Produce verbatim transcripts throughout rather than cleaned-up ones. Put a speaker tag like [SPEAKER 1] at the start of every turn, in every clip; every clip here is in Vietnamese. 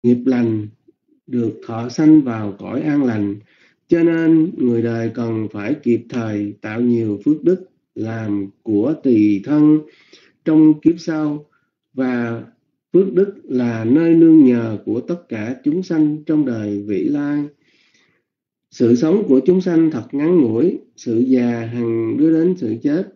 [SPEAKER 1] nghiệp lành, được thọ sanh vào cõi an lành. Cho nên người đời cần phải kịp thời tạo nhiều phước đức làm của tùy thân trong kiếp sau, và phước đức là nơi nương nhờ của tất cả chúng sanh trong đời vị lai. Sự sống của chúng sanh thật ngắn ngủi, sự già hằng đưa đến sự chết.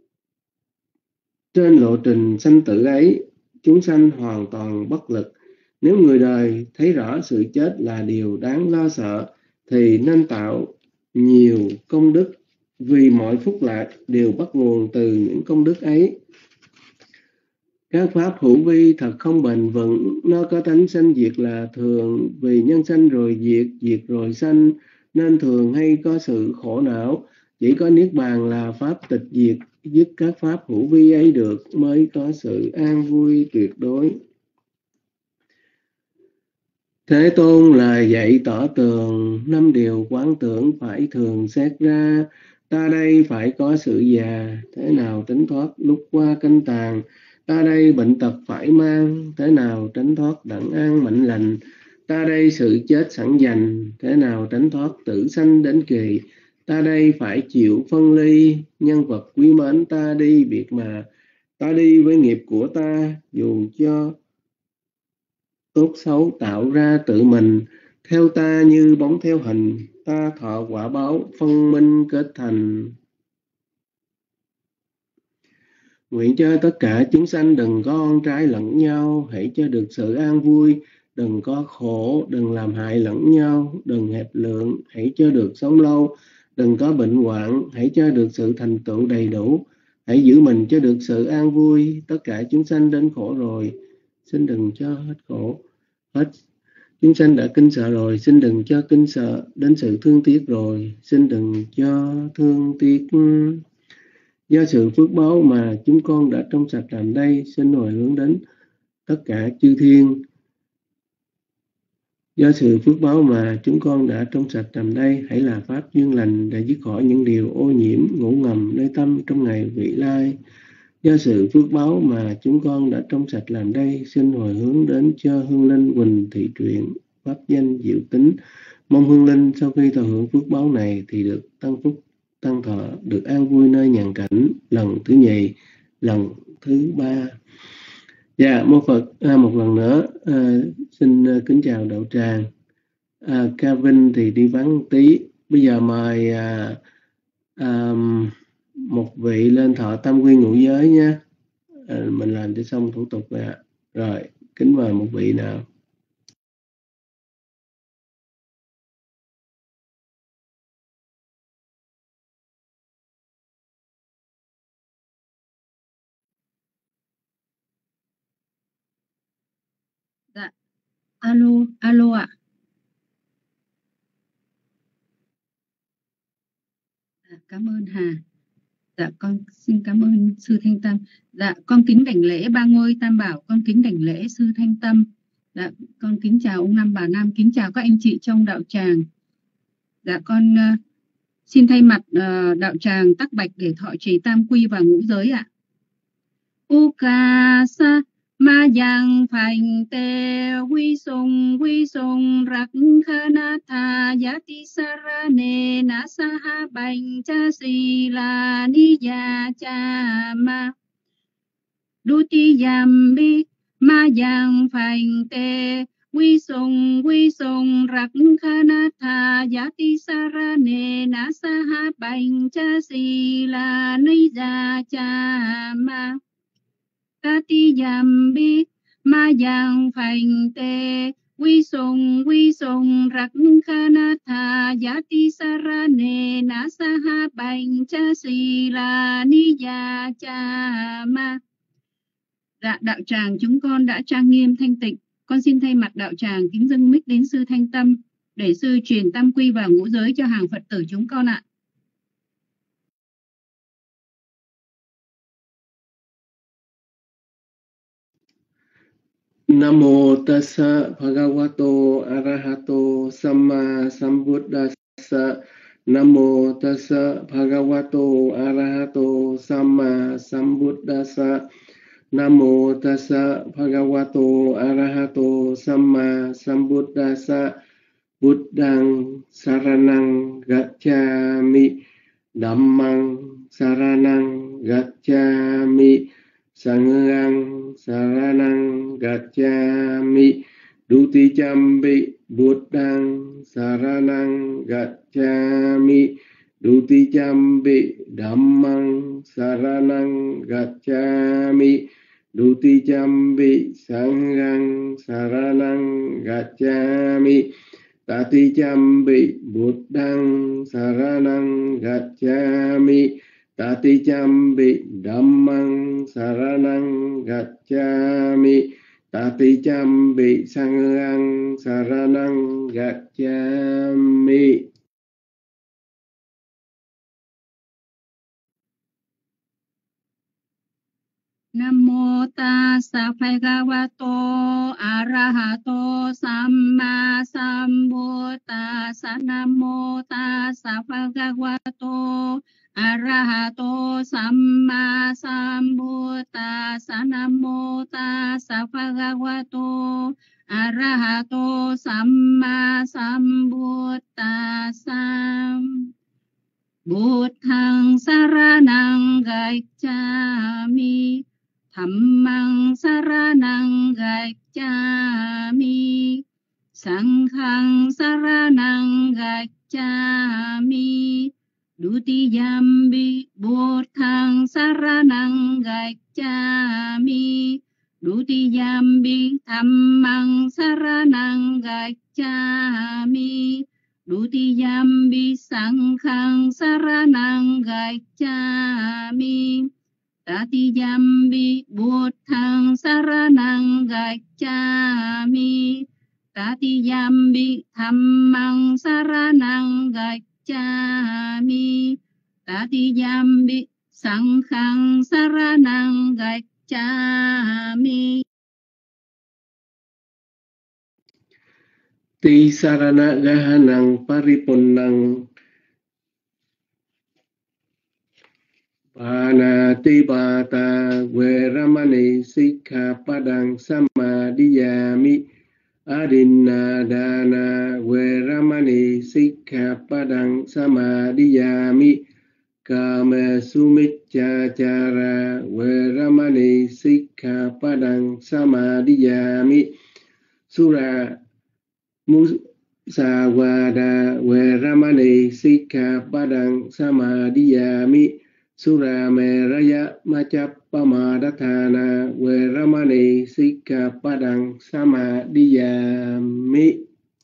[SPEAKER 1] Trên lộ trình sanh tử ấy, chúng sanh hoàn toàn bất lực. Nếu người đời thấy rõ sự chết là điều đáng lo sợ, thì nên tạo nhiều công đức, vì mọi phúc lạc đều bắt nguồn từ những công đức ấy. Các pháp hữu vi thật không bền vững, nó có tánh sanh diệt là thường, vì nhân sanh rồi diệt, diệt rồi sanh, nên thường hay có sự khổ não. Chỉ có Niết Bàn là pháp tịch diệt, dứt các pháp hữu vi ấy được, mới có sự an vui tuyệt đối. Thế Tôn lời dạy tỏ tường, năm điều quán tưởng phải thường xét ra. Ta đây phải có sự già, thế nào tránh thoát lúc qua canh tàn. Ta đây bệnh tật phải mang, thế nào tránh thoát đặng an mạnh lành. Ta đây sự chết sẵn dành, thế nào tránh thoát tử sanh đến kỳ. Ta đây phải chịu phân ly, nhân vật quý mến ta đi biệt mà. Ta đi với nghiệp của ta, dù cho tốt xấu tạo ra tự mình. Theo ta như bóng theo hình, ta thọ quả báo phân minh kết thành. Nguyện cho tất cả chúng sanh đừng có oan trái lẫn nhau, hãy cho được sự an vui, đừng có khổ, đừng làm hại lẫn nhau, đừng hẹp lượng, hãy cho được sống lâu, đừng có bệnh hoạn, hãy cho được sự thành tựu đầy đủ, hãy giữ mình cho được sự an vui. Tất cả chúng sanh đến khổ rồi, xin đừng cho hết khổ. Hết chúng sanh đã kinh sợ rồi, xin đừng cho kinh sợ. Đến sự thương tiếc rồi, xin đừng cho thương tiếc. Do sự phước báo mà chúng con đã trong sạch làm đây, xin hồi hướng đến tất cả chư thiên. Do sự phước báo mà chúng con đã trong sạch làm đây, hãy là pháp duyên lành để dứt khỏi những điều ô nhiễm ngủ ngầm nơi tâm trong ngày vị lai. Do sự phước báo mà chúng con đã trong sạch làm đây, xin hồi hướng đến cho Hương Linh Quỳnh Thị Truyện, pháp danh Diệu Tính. Mong Hương Linh sau khi thọ hưởng phước báo này thì được tăng phúc, tăng thọ, được an vui nơi nhàn cảnh lần thứ nhì, lần thứ ba. Dạ, mô Phật. À, một lần nữa à, xin à, kính chào đạo tràng. à, Kevin thì đi vắng tí. Bây giờ mời à, à, một vị lên thọ tam quy ngũ giới nha. À, mình làm cho xong thủ tục rồi ạ. Rồi, kính mời một vị nào.
[SPEAKER 2] Dạ, alo, alo ạ. À, cảm ơn Hà. Dạ, con xin cảm ơn Sư Thanh Tâm. Dạ, con kính đảnh lễ ba ngôi Tam Bảo, con kính đảnh lễ Sư Thanh Tâm. Dạ, con kính chào ông Năm bà Năm, kính chào các anh chị trong đạo tràng. Dạ, con uh, xin thay mặt uh, đạo tràng Tắc Bạch để thọ trì tam quy và ngũ giới ạ. Ukasa ma yang phành tê quy sung quy sung rak khana tha yati sarane nasaha bành cha si la ni ya cha ma duti yambi ma yang phành tê quy sung quy sung rak khana tha yati sarane nasaha bành cha si la ni ya cha ma Tati Yambi Ma Yang Phành Tê Quy Sung Quy Sung Rak Khana Tha Yati Sarane Nasaha Bành Cha Si La Ni Ya Cha Ma. Dạ, đạo tràng chúng con đã trang nghiêm thanh tịnh. Con xin thay mặt đạo tràng kính dâng mic đến Sư Thanh Tâm để Sư truyền tam quy và ngũ giới cho hàng Phật tử chúng con ạ.
[SPEAKER 1] Namo tassa bhagavato arahato samma sambuddhassa. Namo tassa bhagavato arahato samma sambuddhassa. Nam mô tassa bhagavato arahato samma sambuddhassa. Buddhang saranang gacchami, Dhammang saranang gacchami, Sanghang saranang gacchami. Dutijampi Buddhang saranang gacchami, Dutijampi Dhammang saranang gacchami, Dutijampi Sanghang saranang gacchami. Tatijampi Buddhang saranang gacchami, Tatijampi Dhammang saranang gacchami, Tatijampi Sanghang saranang gacchami.
[SPEAKER 2] Nam mô tassa bhagavato arahato samma sambuddhassa. Nam mô tassa bhagavato arahato samma sambuddhassa. Nam mô tassa bhagavato arahato samma sambuddhassa. Buddhang saranang gacchami, Dhammang saranang gacchami, Sanghang saranang gacchami. Dutijampi Buddhang saranang gacchami, Dutijampi Dhammang saranang gacchami, Dutijampi Sanghang saranang gacchami. Tatijampi Buddhang saranang gacchami, Tatijampi Dhammang saranang gacchami, Tatijampi Sanghang saranang gacchami.
[SPEAKER 1] Ti sarana gahanang paripunnang Panatipata Veramani Sikkhapadang Samadhiyami. Adinadana Veramani Sikkhapadang Samadhiyami. Kama Sumiccacara Veramani Sikkhapadang Samadhiyami. Sura Musawada Veramani Sikkhapadang Samadhiyami. Sura meraya macappamadatthana Veramani Sikkhapadang Samadhiyami.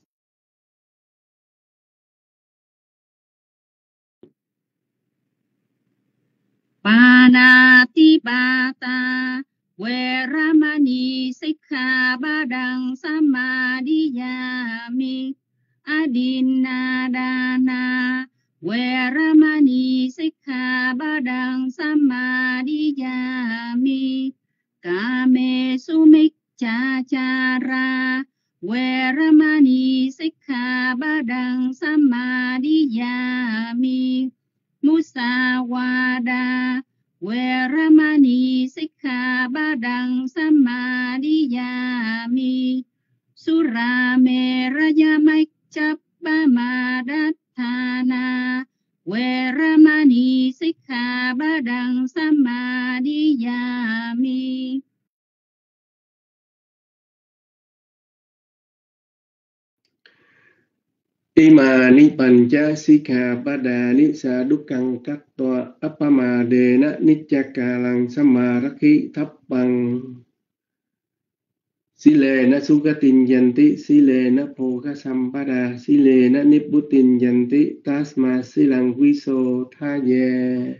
[SPEAKER 2] Panatipata Veramani Sikkhapadang Samadhiyami. Adinadana Veramani Sikkhapadang Samadhiyami. Kame Sumiccacara Veramani Sikkhapadang Samadhiyami. Musawada Veramani Sikkhapadang Samadhiyami. Surameraya macappamadatthana Veramani Sikkhapadang Samadhiyami.
[SPEAKER 1] Imani pancha sikkhapadani sadukkang kattva appamadena niccakalang samarakhi thappang. Silena sugatinjanti silena phokha sampada silena nibbutinjanti tasma silang viso thaye.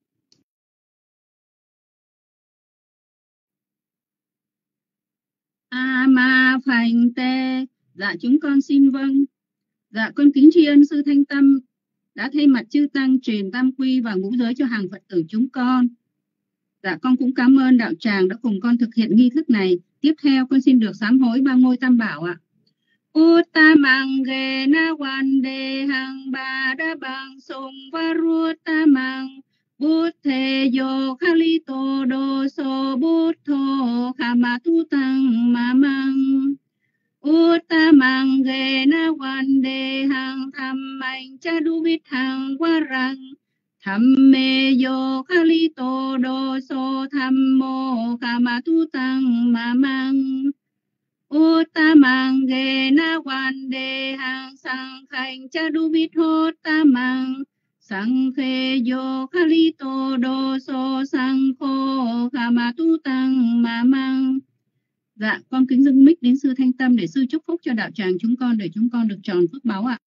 [SPEAKER 2] Ama phành tê. Dạ chúng con xin vâng. Dạ con kính tri ân sư Thanh Tâm đã thay mặt chư tăng truyền tam quy và ngũ giới cho hàng Phật tử chúng con. Dạ con cũng cảm ơn đạo tràng đã cùng con thực hiện nghi thức này. Tiếp theo con xin được sám hối ba ngôi tam bảo ạ. Uttamang gena vande hang bada bang sung varuttamang Bút thề yo khali tô đô so bút thô khama tu tăng ma mang Uttamang ge na wan de hang tham mạnh cha du bít hang qua răng tham mê yo khali tô đô so tham mô khama tu tăng ma mang Uttamang ge na wan de hang sang khanh cha du bít hô tamang sang khê yo khali tô đô so sang khô khama tu tăng ma mang. Dạ, con kính dâng mic đến sư Thanh Tâm để sư chúc phúc cho đạo tràng chúng con để chúng con được tròn phước báu ạ.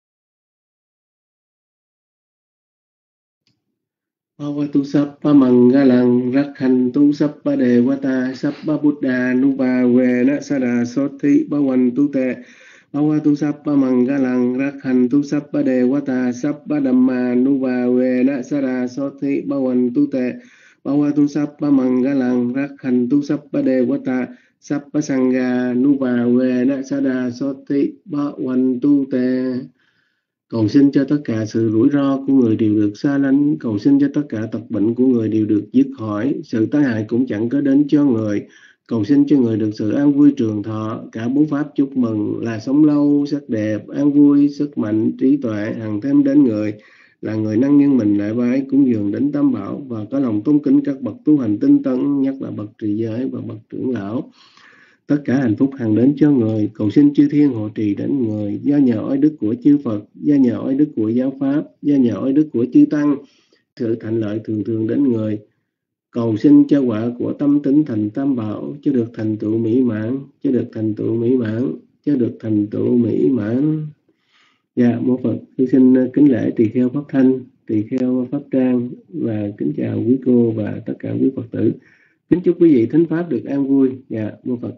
[SPEAKER 1] Bhavatu Sappa Mangalang Rakhantu Sappa Devata Sappa Buddha Nuva Vena Sada Soti Bhavantu Te Bhavatu Sappa Mangalang Rakhantu Sappa Devata Sappa Dhamma Nuva Vena Sada Soti Bhavantu Te Bhavatu Sappa Mangalang Rakhantu Sappa Devata Sappa Sangha Nuva Vena Sada Soti Bhavantu Te. Cầu xin cho tất cả sự rủi ro của người đều được xa lánh, cầu xin cho tất cả tật bệnh của người đều được dứt khỏi, sự tai hại cũng chẳng có đến cho người. Cầu xin cho người được sự an vui trường thọ, cả bốn pháp chúc mừng là sống lâu, sắc đẹp, an vui, sức mạnh, trí tuệ hằng thêm đến người, là người năng nhân mình lại bái cúng dường đến Tam Bảo và có lòng tôn kính các bậc tu hành tinh tấn, nhất là bậc trì giới và bậc trưởng lão. Tất cả hạnh phúc hằng đến cho người, cầu xin chư thiên hộ trì đến người, do nhờ oai đức của chư Phật, do nhờ oai đức của giáo pháp, do nhờ oai đức của chư tăng, sự thành lợi thường thường đến người. Cầu xin cho quả của tâm tính thành Tam Bảo, cho được thành tựu mỹ mãn, cho được thành tựu mỹ mãn, cho được thành tựu mỹ mãn. Dạ, mô Phật, tôi xin kính lễ tỳ kheo Pháp Thanh, tỳ kheo Pháp Trang và kính chào quý cô và tất cả quý Phật tử. Kính chúc quý vị thính pháp được an vui. Dạ, mô Phật.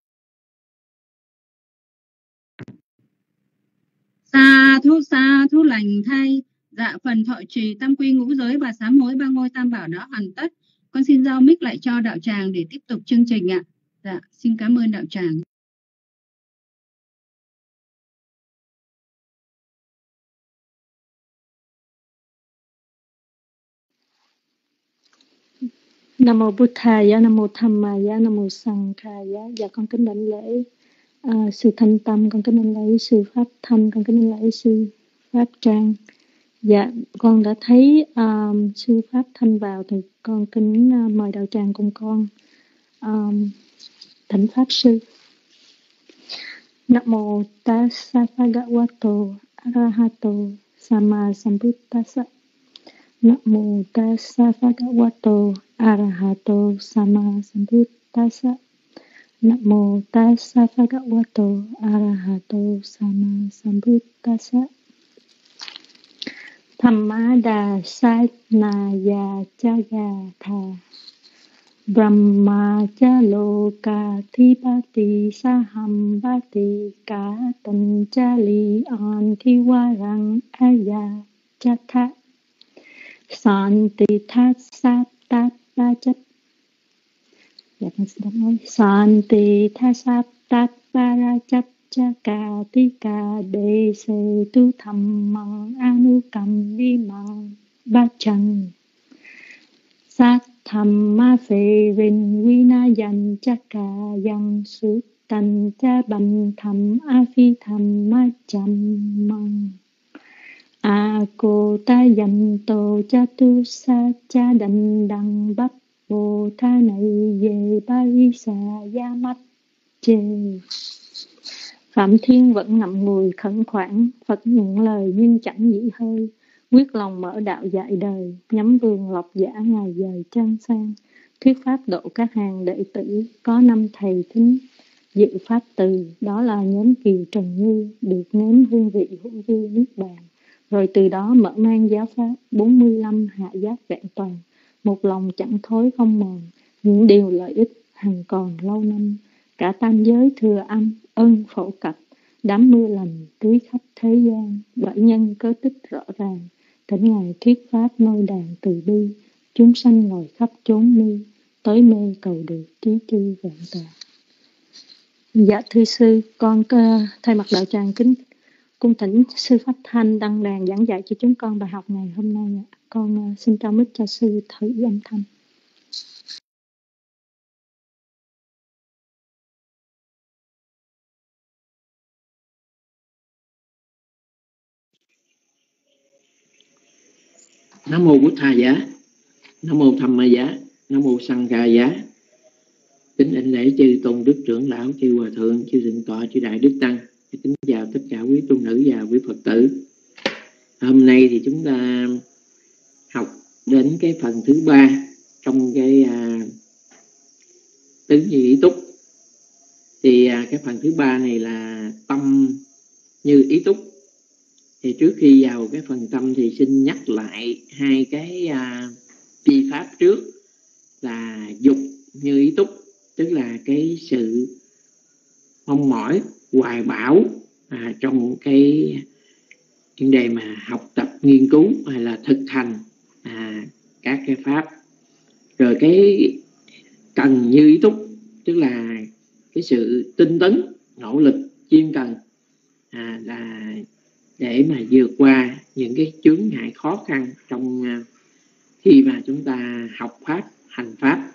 [SPEAKER 2] Sa thu sa thu lành thay. Dạ, phần thọ trì tam quy ngũ giới và sám hối ba ngôi Tam Bảo đã hoàn tất. Con xin giao mic lại cho đạo tràng để tiếp tục chương trình ạ. Dạ, xin cảm ơn đạo tràng.
[SPEAKER 3] Nam mô Buddhaya, Nam mô Dhammaya, Nam mô Sanghaya. Dạ, con kính đảnh lễ uh, sư Thanh Tâm, con kính đảnh lễ sư Pháp Thanh, con kính đảnh lễ sư Pháp Trang. Dạ, con đã thấy um, sư Pháp Thanh vào thì con kính uh, mời đạo tràng cùng con um, thỉnh pháp sư. Nam mô Tassa Bhagavato Arahato Sama Sambuddhassa. Nam mô Tassa Bhagavato Arahato Sama Sambuddhassa. Nam mô Tassa Bhagavato Arahato Sama Sambuddhassa. Dhammada Satnaya Jagatha Brahma cha loka thipati sahambati cả tần cha li an thi wa rang aya chatha santi thát sát tát ba chất. Dạ, con xin đáp nói. Santi thát sát tát ba ra chất cha ca ti ca đề se tu tham mang anu kam vi mang ba chân sát tham ma phê vinh vi na yan cha ca yang su tan cha ban tham a phi tham ma cham mang a cô ta yan tô cha tu sa cha đành đằng bắp bồ tha này về ba vi sa ya mắt chê. Phạm Thiên vẫn ngậm ngùi khẩn khoản, Phật nhận lời nhưng chẳng dĩ hơi, quyết lòng mở đạo dạy đời, nhắm vườn lộc giả ngày dời chân sang, thuyết pháp độ các hàng đệ tử, có năm thầy thính, dự pháp từ, đó là nhóm Kiều Trần Như, được nếm hương vị hữu dư nước bàn, rồi từ đó mở mang giáo pháp, bốn mươi lăm hạ giác vẹn toàn, một lòng chẳng thối không mòn, những điều lợi ích hằng còn lâu năm, cả tam giới thừa âm, ân phổ cập, đám mưa lành tưới khắp thế gian, bởi nhân cớ tích rõ ràng, thỉnh Ngài thuyết pháp nôi đàn từ bi, chúng sanh ngồi khắp chốn ni, tới mê cầu được trí chư vẹn toàn. Dạ thưa sư, con uh, thay mặt đạo tràng kính cung thỉnh sư Pháp Thanh đăng đàn giảng dạy cho chúng con bài học ngày hôm nay. Con uh, xin trao mic cho sư thử âm thanh.
[SPEAKER 4] Nam mô Bụt Tha Giá, Nam mô Tham Ma Giá, Nam mô Sanh Ca Giá. Kính đảnh lễ chư tôn đức trưởng lão, chư hòa thượng, chư thượng tọa, chư đại đức tăng. Kính chào tất cả quý tu nữ và quý Phật tử. Hôm nay thì chúng ta học đến cái phần thứ ba trong cái à, tứ như ý túc. Thì à, cái phần thứ ba này là tâm như ý túc. Thì trước khi vào cái phần tâm thì xin nhắc lại hai cái à, chi pháp trước là dục như ý túc, tức là cái sự mong mỏi hoài bão à, trong cái vấn đề mà học tập nghiên cứu hay là thực hành à, các cái pháp. Rồi cái cần như ý túc, tức là cái sự tinh tấn nỗ lực chuyên cần à, là để mà vượt qua những cái chướng ngại khó khăn trong uh, khi mà chúng ta học pháp, hành pháp.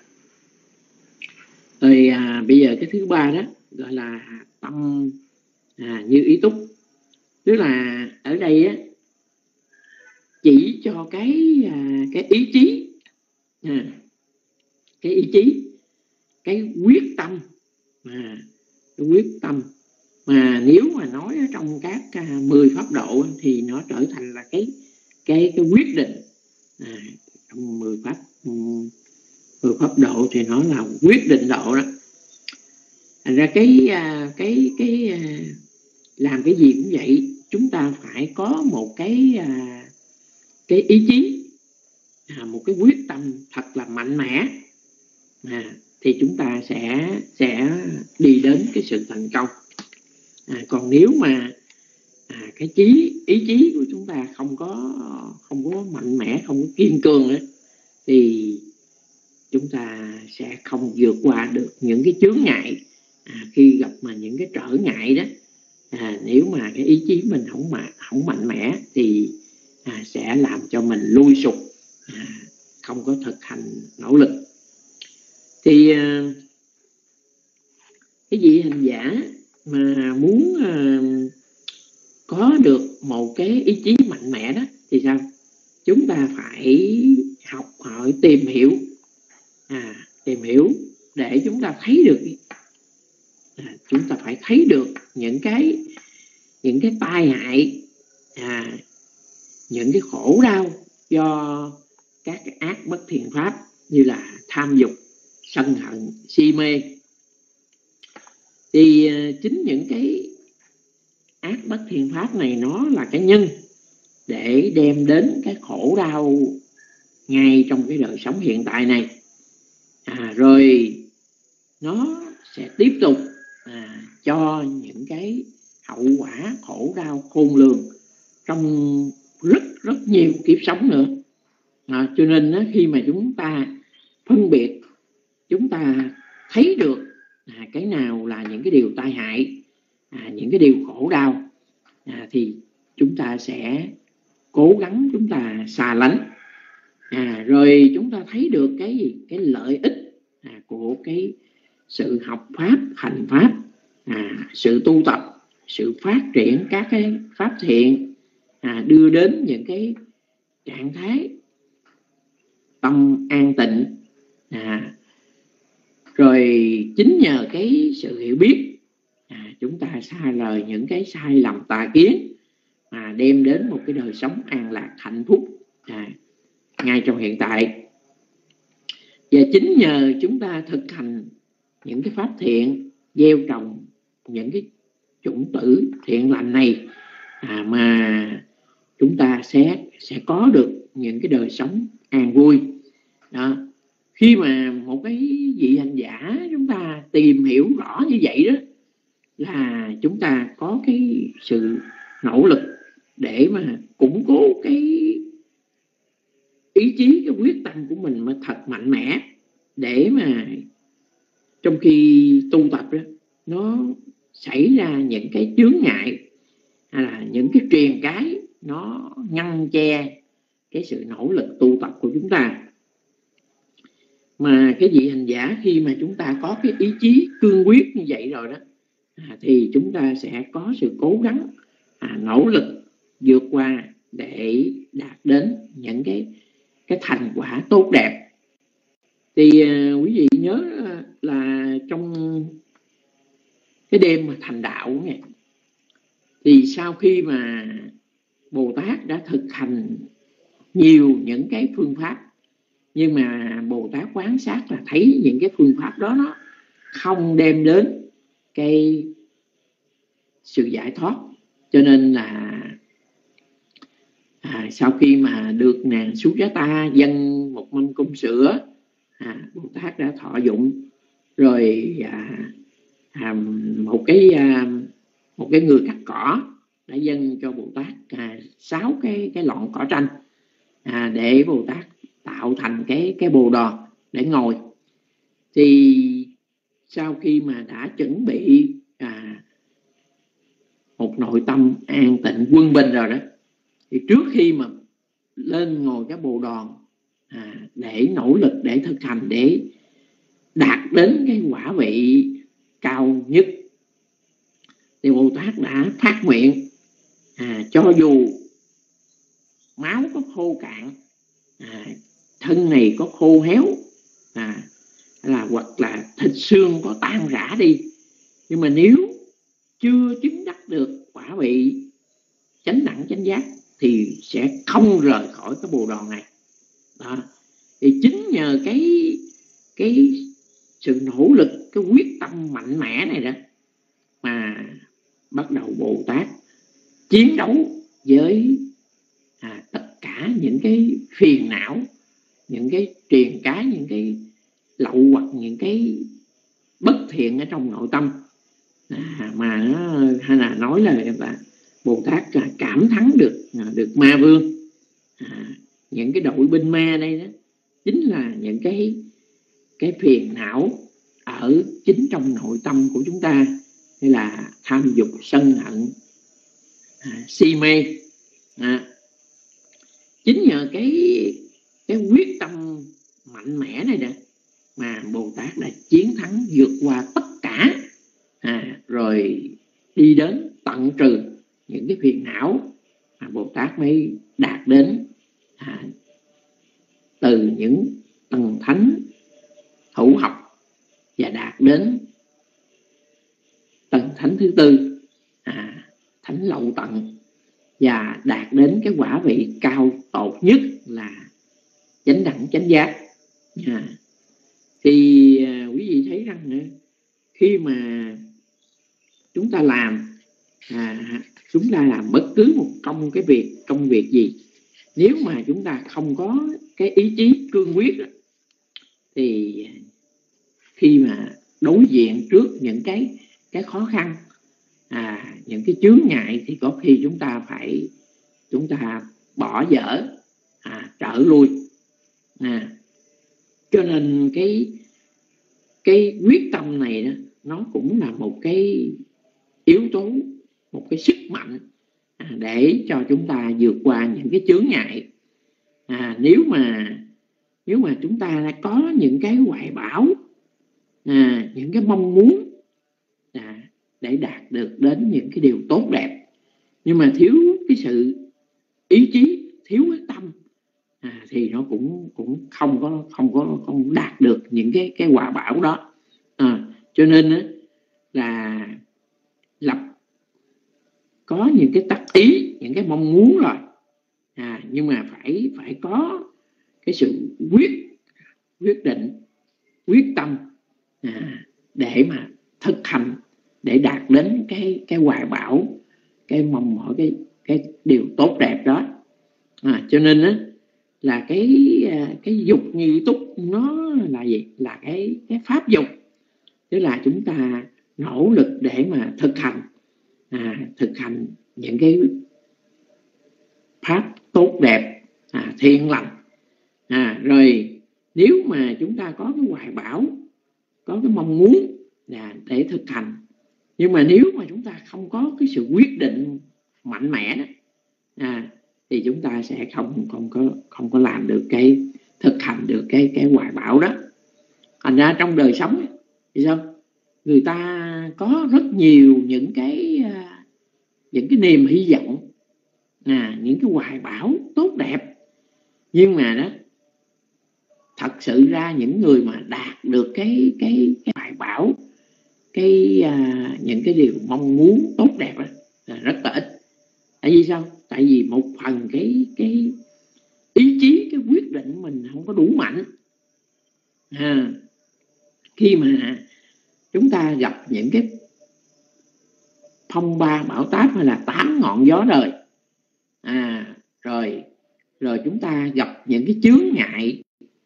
[SPEAKER 4] Rồi à, bây giờ cái thứ ba đó gọi là tâm à, như ý túc, tức là ở đây á, chỉ cho cái à, cái ý chí à, cái ý chí, cái quyết tâm à, cái quyết tâm mà nếu mà nói ở trong các uh, mười pháp độ thì nó trở thành là cái cái cái quyết định à, trong mười pháp mười pháp độ thì nó là quyết định độ đó. Thành ra cái uh, cái cái uh, làm cái gì cũng vậy, chúng ta phải có một cái uh, cái ý chí à, một cái quyết tâm thật là mạnh mẽ à, thì chúng ta sẽ sẽ đi đến cái sự thành công. À, còn nếu mà à, cái chí ý chí của chúng ta không có không có mạnh mẽ, không có kiên cường nữa, thì chúng ta sẽ không vượt qua được những cái chướng ngại à, khi gặp mà những cái trở ngại đó. À, nếu mà cái ý chí mình không mà không mạnh mẽ thì à, sẽ làm cho mình lui sụp, à, không có thực hành nỗ lực. Thì à, cái vị hành giả mà muốn uh, có được một cái ý chí mạnh mẽ đó thì sao? Chúng ta phải học hỏi tìm hiểu à, tìm hiểu để chúng ta thấy được à, chúng ta phải thấy được những cái những cái tai hại à, những cái khổ đau do các cái ác bất thiện pháp như là tham dục, sân hận, si mê. Thì chính những cái ác bất thiện pháp này nó là cái nhân để đem đến cái khổ đau ngay trong cái đời sống hiện tại này. À, rồi nó sẽ tiếp tục à, cho những cái hậu quả khổ đau khôn lường trong rất rất nhiều kiếp sống nữa. À, cho nên á, khi mà chúng ta phân biệt, chúng ta thấy được à, cái nào là những cái điều tai hại, à, những cái điều khổ đau, à, thì chúng ta sẽ cố gắng chúng ta xa lánh. À, rồi chúng ta thấy được cái gì? Cái lợi ích à, của cái sự học pháp, hành pháp, à, sự tu tập, sự phát triển các cái pháp thiện, à, đưa đến những cái trạng thái tâm an tịnh. À, rồi chính nhờ cái sự hiểu biết à, chúng ta xa rời những cái sai lầm tà kiến, à, đem đến một cái đời sống an lạc hạnh phúc à, ngay trong hiện tại. Và chính nhờ chúng ta thực hành những cái pháp thiện, gieo trồng những cái chủng tử thiện lành này à, mà chúng ta sẽ sẽ có được những cái đời sống an vui. Đó. Khi mà một cái vị hành giả chúng ta tìm hiểu rõ như vậy đó, là chúng ta có cái sự nỗ lực để mà củng cố cái ý chí, cái quyết tâm của mình mà thật mạnh mẽ, để mà trong khi tu tập đó, nó xảy ra những cái chướng ngại hay là những cái truyền cái nó ngăn che cái sự nỗ lực tu tập của chúng ta. Mà cái vị hành giả khi mà chúng ta có cái ý chí cương quyết như vậy rồi đó, à, thì chúng ta sẽ có sự cố gắng, à, nỗ lực vượt qua để đạt đến những cái cái thành quả tốt đẹp. Thì à, quý vị nhớ là trong cái đêm mà thành đạo này, thì sau khi mà Bồ Tát đã thực hành nhiều những cái phương pháp, nhưng mà Bồ Tát quán sát là thấy những cái phương pháp đó nó không đem đến cái sự giải thoát. Cho nên là à, sau khi mà được nàng Sujata dâng một mâm cơm sữa, à, Bồ Tát đã thọ dụng. Rồi à, à, một cái à, một cái người cắt cỏ đã dâng cho Bồ Tát à, sáu cái cái lọn cỏ tranh, à, để Bồ Tát tạo thành cái cái bồ đòn để ngồi. Thì sau khi mà đã chuẩn bị à, một nội tâm an tịnh quân bình rồi đó, thì trước khi mà lên ngồi cái bồ đòn à, để nỗ lực để thực hành để đạt đến cái quả vị cao nhất, thì Bồ Tát đã phát nguyện à, cho dù máu có khô cạn, à, thân này có khô héo, à, là hoặc là thịt xương có tan rã đi, nhưng mà nếu chưa chứng đắc được quả vị chánh đẳng chánh giác thì sẽ không rời khỏi cái bồ đòn này. Đó. Thì chính nhờ cái cái sự nỗ lực, cái quyết tâm mạnh mẽ này đó, mà bắt đầu Bồ Tát chiến đấu với à, tất cả những cái phiền não, những cái triền cái, những cái lậu hoặc những cái bất thiện ở trong nội tâm, à, mà nó, hay là nói là, là Bồ Tát cảm thắng được được ma vương. À, những cái đội binh ma đây đó chính là những cái cái phiền não ở chính trong nội tâm của chúng ta, hay là tham dục, sân hận, à, si mê. À, chính nhờ cái cái quyết tâm mạnh mẽ này đó mà Bồ Tát đã chiến thắng, vượt qua tất cả, à, rồi đi đến tận trừ những cái phiền não, mà Bồ Tát mới đạt đến à, từ những tầng thánh hữu học và đạt đến tầng thánh thứ tư, à, thánh lậu tận, và đạt đến cái quả vị cao tột nhất là chánh đẳng chánh giác. À, thì à, quý vị thấy rằng khi mà chúng ta làm à, chúng ta làm bất cứ một công cái việc công việc gì, nếu mà chúng ta không có cái ý chí cương quyết đó, thì khi mà đối diện trước những cái cái khó khăn, à, những cái chướng ngại, thì có khi chúng ta phải chúng ta bỏ dở, à, trở lui. À, cho nên cái cái quyết tâm này đó, nó cũng là một cái yếu tố, một cái sức mạnh à, để cho chúng ta vượt qua những cái chướng ngại. À, nếu mà nếu mà chúng ta đã có những cái hoài bão, à, những cái mong muốn à, để đạt được đến những cái điều tốt đẹp, nhưng mà thiếu cái sự ý chí, thiếu cái tâm, à, thì nó cũng cũng không có không có không đạt được những cái cái quả bảo đó. À, cho nên á, là lập có những cái tác ý, những cái mong muốn rồi, à, nhưng mà phải phải có cái sự quyết quyết định, quyết tâm, à, để mà thực hành để đạt đến cái cái hoài bão, cái mong mỏi, cái cái điều tốt đẹp đó. À, cho nên á, là cái cái dục như túc nó là gì? Là cái cái pháp dục, tức là chúng ta nỗ lực để mà thực hành, à, thực hành những cái pháp tốt đẹp, à, thiện lành. À, rồi nếu mà chúng ta có cái hoài bão, có cái mong muốn là để thực hành, nhưng mà nếu mà chúng ta không có cái sự quyết định mạnh mẽ đó, à, thì chúng ta sẽ không không có không có làm được cái thực hành được cái cái hoài bão đó. Thành ra trong đời sống thì sao, người ta có rất nhiều những cái những cái niềm hy vọng, à, những cái hoài bão tốt đẹp, nhưng mà đó thật sự ra những người mà đạt được cái cái cái hoài bão, cái à, những cái điều mong muốn tốt đẹp đó, là rất là ít. Tại vì sao? Tại vì một phần cái cái ý chí, cái quyết định mình không có đủ mạnh. À, khi mà chúng ta gặp những cái phong ba bão táp hay là tám ngọn gió đời, à, rồi rồi chúng ta gặp những cái chướng ngại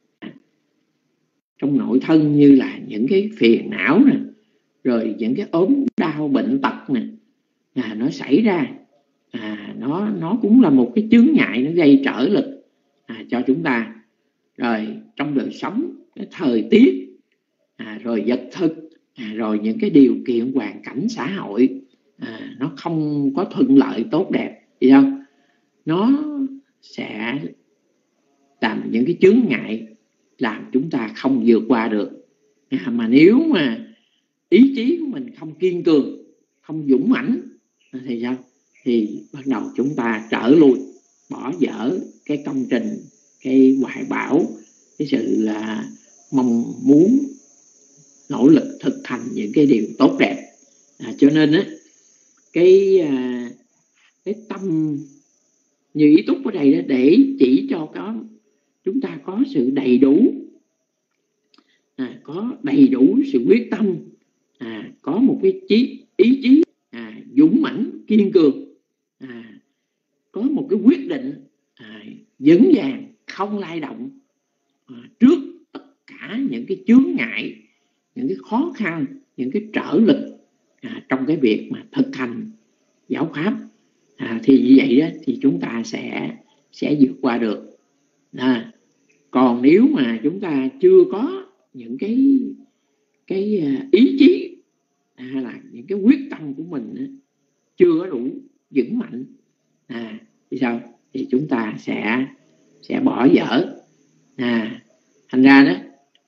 [SPEAKER 4] trong nội thân như là những cái phiền não nè, rồi những cái ốm đau bệnh tật nè, à, nó xảy ra, à, nó nó cũng là một cái chướng ngại, nó gây trở lực à, cho chúng ta. Rồi trong đời sống, cái thời tiết, à, rồi vật thực, à, rồi những cái điều kiện hoàn cảnh xã hội, à, nó không có thuận lợi tốt đẹp thì không, nó sẽ làm những cái chướng ngại làm chúng ta không vượt qua được. À, mà nếu mà ý chí của mình không kiên cường, không dũng mãnh thì sao? Thì bắt đầu chúng ta trở lui, bỏ dở cái công trình, cái hoài bão, cái sự là mong muốn nỗ lực thực hành những cái điều tốt đẹp. À, cho nên á, cái à, cái tâm như Ý Túc ở đây đó, để chỉ cho có chúng ta có sự đầy đủ, à, có đầy đủ sự quyết tâm, à, có một cái chí, ý chí à, dũng mãnh kiên cường, à, có một cái quyết định à, vững vàng không lay động à, trước tất cả những cái chướng ngại, những cái khó khăn, những cái trở lực à, trong cái việc mà thực hành giáo pháp, à, thì như vậy đó thì chúng ta sẽ sẽ vượt qua được. À, còn nếu mà chúng ta chưa có những cái cái ý chí hay là những cái quyết tâm của mình chưa có đủ vững mạnh, à, thì sao? Thì chúng ta sẽ sẽ bỏ dở. À, thành ra đó,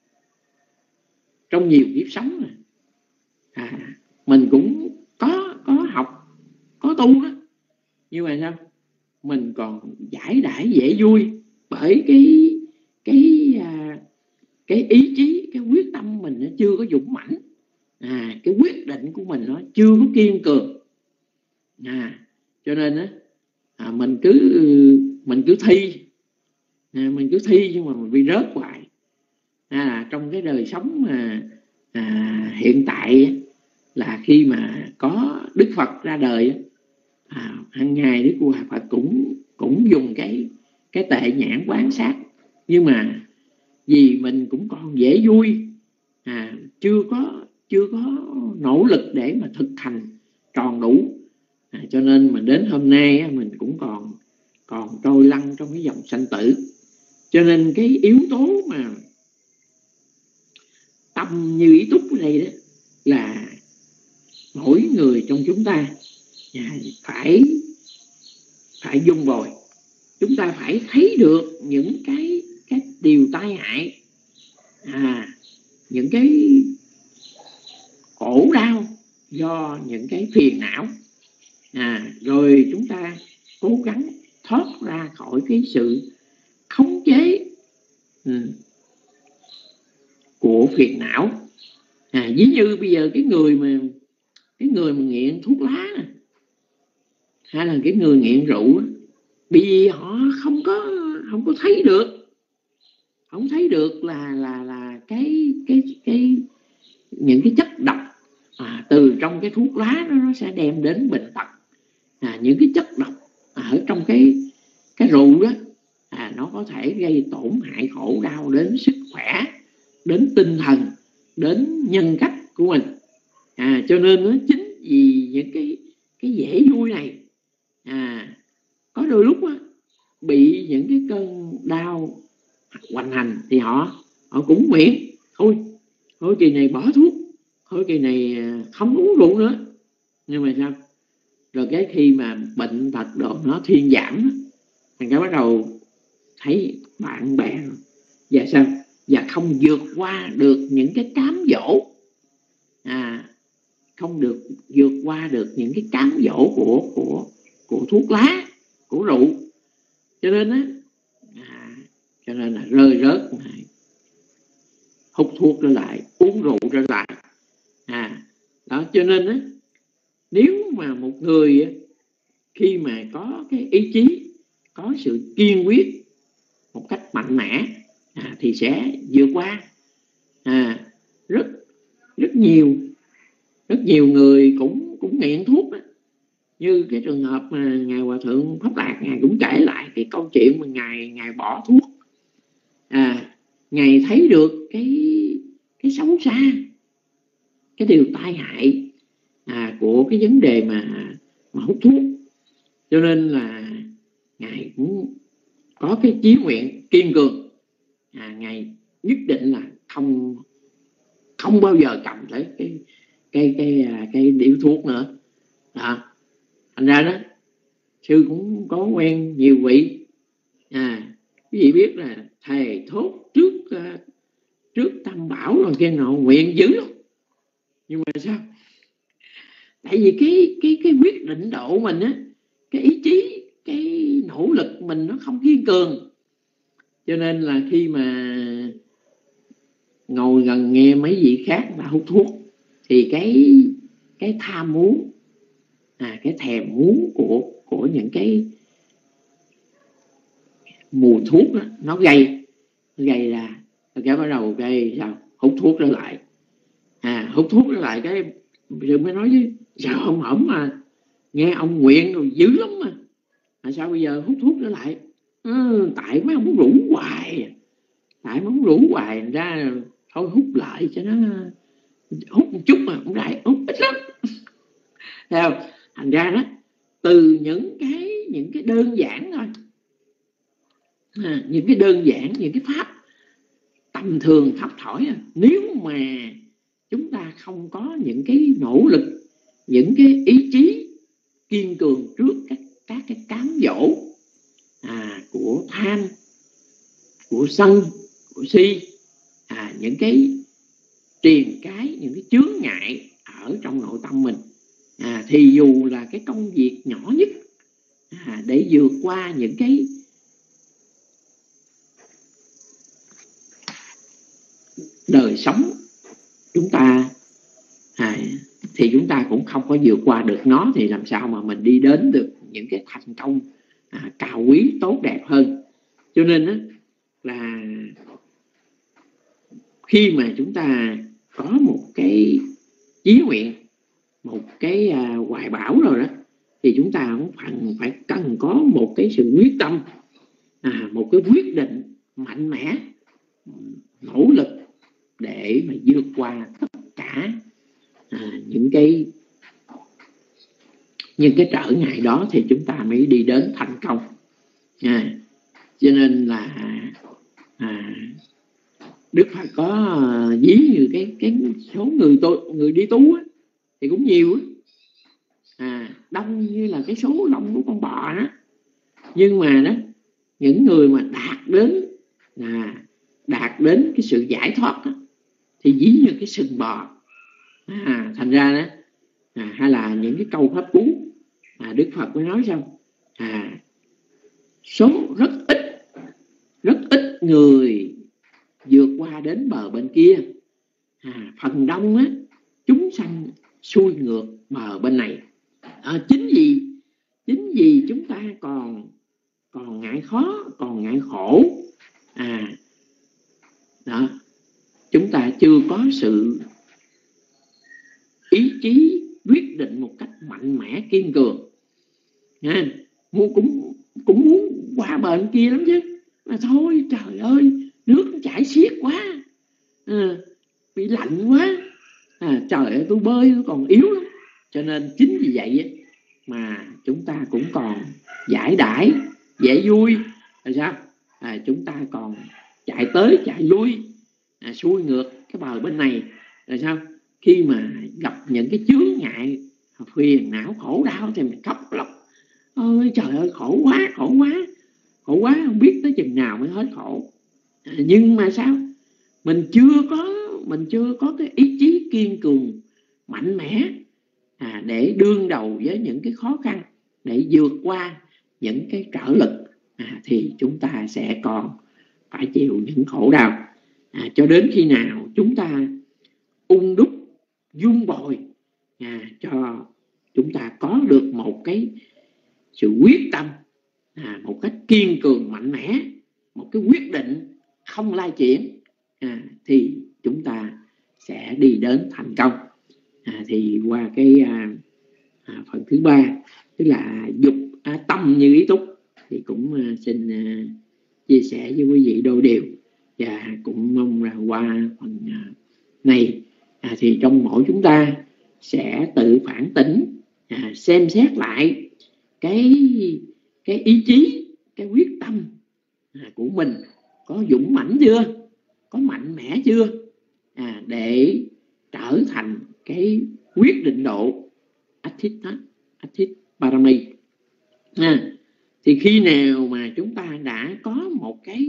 [SPEAKER 4] trong nhiều kiếp sống này, à, mình cũng có có học, có tu đó, nhưng mà sao? Mình còn giải đãi dễ vui bởi cái cái à, cái ý chí, cái quyết tâm mình nó chưa có dũng mãnh, à, cái quyết định của mình nó chưa có kiên cường, à, cho nên á, à, mình cứ mình cứ thi, à, mình cứ thi nhưng mà mình bị rớt hoài. À, trong cái đời sống mà à, hiện tại là khi mà có Đức Phật ra đời, à, hàng ngày Đức Hòa Phật cũng cũng dùng cái cái tệ nhãn quan sát, nhưng mà vì mình cũng còn dễ vui, à, chưa có chưa có nỗ lực để mà thực hành tròn đủ, à, cho nên mình đến hôm nay mình cũng còn còn trôi lăn trong cái dòng sanh tử. Cho nên cái yếu tố mà tâm như Ý Túc ở đây đó là mỗi người trong chúng ta phải phải dung bồi, chúng ta phải thấy được những cái cái điều tai hại, à, những cái khổ đau do những cái phiền não, à, rồi chúng ta cố gắng thoát ra khỏi cái sự khống chế ừ, của phiền não. À, ví như bây giờ cái người mà cái người mà nghiện thuốc lá này, hay là cái người nghiện rượu, vì họ không có không có thấy được, không thấy được là là là cái cái cái những cái chất độc à, từ trong cái thuốc lá đó nó sẽ đem đến bệnh tật. À, những cái chất độc ở trong cái cái rượu đó, à, nó có thể gây tổn hại khổ đau đến sức khỏe, đến tinh thần, đến nhân cách của mình. À, cho nên nó chính vì những cái cái dễ vui này, à, có đôi lúc á, bị những cái cơn đau hoành hành thì họ họ cũng nguyện thôi thôi kỳ này bỏ thuốc, thôi kỳ này không uống rượu nữa. Nhưng mà sao? Rồi cái khi mà bệnh tật độ nó thuyên giảm, Thành cái bắt đầu thấy bạn bè và sao, và không vượt qua được những cái cám dỗ, à, không được vượt qua được những cái cám dỗ của của của thuốc lá, của rượu, cho nên á, à, cho nên là rơi rớt này, hút thuốc trở lại, uống rượu trở lại, à đó. Cho nên á, nếu mà một người khi mà có cái ý chí, có sự kiên quyết một cách mạnh mẽ, à, thì sẽ vượt qua. À, rất rất nhiều rất nhiều người cũng cũng nghiện thuốc đó. Như cái trường hợp mà ngài Hòa thượng Pháp Lạc, ngài cũng kể lại cái câu chuyện mà ngài ngài bỏ thuốc. À, ngài thấy được cái cái xấu xa, cái điều tai hại, à, của cái vấn đề mà mà hút thuốc, cho nên là ngài cũng có cái chí nguyện kiên cường. À, ngài nhất định là không không bao giờ cầm tới cái cái cái cái, cái điếu thuốc nữa. Đó. Thành ra đó, sư cũng có quen nhiều vị, à, quý vị biết là thề thốt trước uh, trước tam bảo rồi kia nọ, nguyện dữ lắm. Nhưng mà sao? Tại vì cái cái cái quyết định độ mình á, cái ý chí, cái nỗ lực mình nó không kiên cường, cho nên là khi mà ngồi gần nghe mấy vị khác mà hút thuốc thì cái cái tham muốn, à, cái thèm muốn của của những cái mùi thuốc đó, nó gây nó gây ra cái bắt đầu gây sao, hút thuốc trở lại. À, hút thuốc trở lại cái rồi mới nói chứ sao ông ổng mà nghe ông nguyện rồi dữ lắm mà, mà sao bây giờ hút thuốc trở lại? Ừ, tại mấy ông rủ hoài, tại mấy ông rủ hoài ra thôi hút lại cho nó, hút một chút mà cũng lại hút ít lắm. Theo thành ra đó, từ những cái những cái đơn giản thôi, à, những cái đơn giản, những cái pháp tầm thường thấp thỏi, nếu mà chúng ta không có những cái nỗ lực, những cái ý chí kiên cường trước các các cái cám dỗ, à, của tham, của sân, của si, à, những cái triền cái, những cái chướng ngại ở trong nội tâm mình, à, thì dù là cái công việc nhỏ nhất, à, để vượt qua những cái đời sống chúng ta, à, thì chúng ta cũng không có vượt qua được nó, thì làm sao mà mình đi đến được những cái thành công, à, cao quý tốt đẹp hơn. Cho nên á, là khi mà chúng ta có một cái chí nguyện, một cái à, hoài bão rồi đó, thì chúng ta cũng phải, phải cần có một cái sự quyết tâm, à, một cái quyết định mạnh mẽ, nỗ lực để mà vượt qua tất cả, à, những cái những cái trở ngại đó, thì chúng ta mới đi đến thành công. À, cho nên là à, Đức Phật có ví như cái cái số người tôi người đi tu á, thì cũng nhiều á, à, đông như là cái số lông của con bò đó. Nhưng mà đó, những người mà đạt đến à, đạt đến cái sự giải thoát đó, thì ví như cái sừng bò. À, thành ra đó, à, hay là những cái câu pháp cú, à, Đức Phật mới nói sao, à, số rất ít rất ít người vượt qua đến bờ bên kia, à, phần đông á, chúng sanh xuôi ngược bờ bên này. À, chính vì chính vì chúng ta còn còn ngại khó, còn ngại khổ, à, đó, chúng ta chưa có sự ý chí quyết định một cách mạnh mẽ kiên cường, à, muốn cũng cũng muốn qua bên kia lắm chứ, mà thôi trời ơi nước chảy xiết quá, à, bị lạnh quá, à, trời ơi tôi bơi tôi còn yếu lắm. Cho nên chính vì vậy mà chúng ta cũng còn giải đãi dễ vui, là sao, à, chúng ta còn chạy tới chạy lui, à, xuôi ngược cái bờ bên này, là sao, khi mà gặp những cái chướng ngại phiền não khổ đau thì mình khóc lóc, ôi trời ơi khổ quá khổ quá, khổ quá, không biết tới chừng nào mới hết khổ. À, nhưng mà sao? Mình chưa có mình chưa có cái ý chí kiên cường, mạnh mẽ à, để đương đầu với những cái khó khăn, để vượt qua những cái trở lực à, thì chúng ta sẽ còn phải chịu những khổ đau à, cho đến khi nào chúng ta ung đúc, dung bồi à, cho chúng ta có được một cái sự quyết tâm à, một cách kiên cường mạnh mẽ, một cái quyết định không lai chuyển à, thì chúng ta sẽ đi đến thành công. À, thì qua cái à, à, phần thứ ba, tức là dục à, tâm như ý túc, thì cũng à, xin à, chia sẻ với quý vị đôi điều, và cũng mong là qua phần à, này à, thì trong mỗi chúng ta sẽ tự phản tỉnh, à, xem xét lại cái cái ý chí, cái quyết tâm à, của mình có dũng mãnh chưa, có mạnh mẽ chưa à, để trở thành cái quyết định độ Atthita Atthita Parami à, thì khi nào mà chúng ta đã có một cái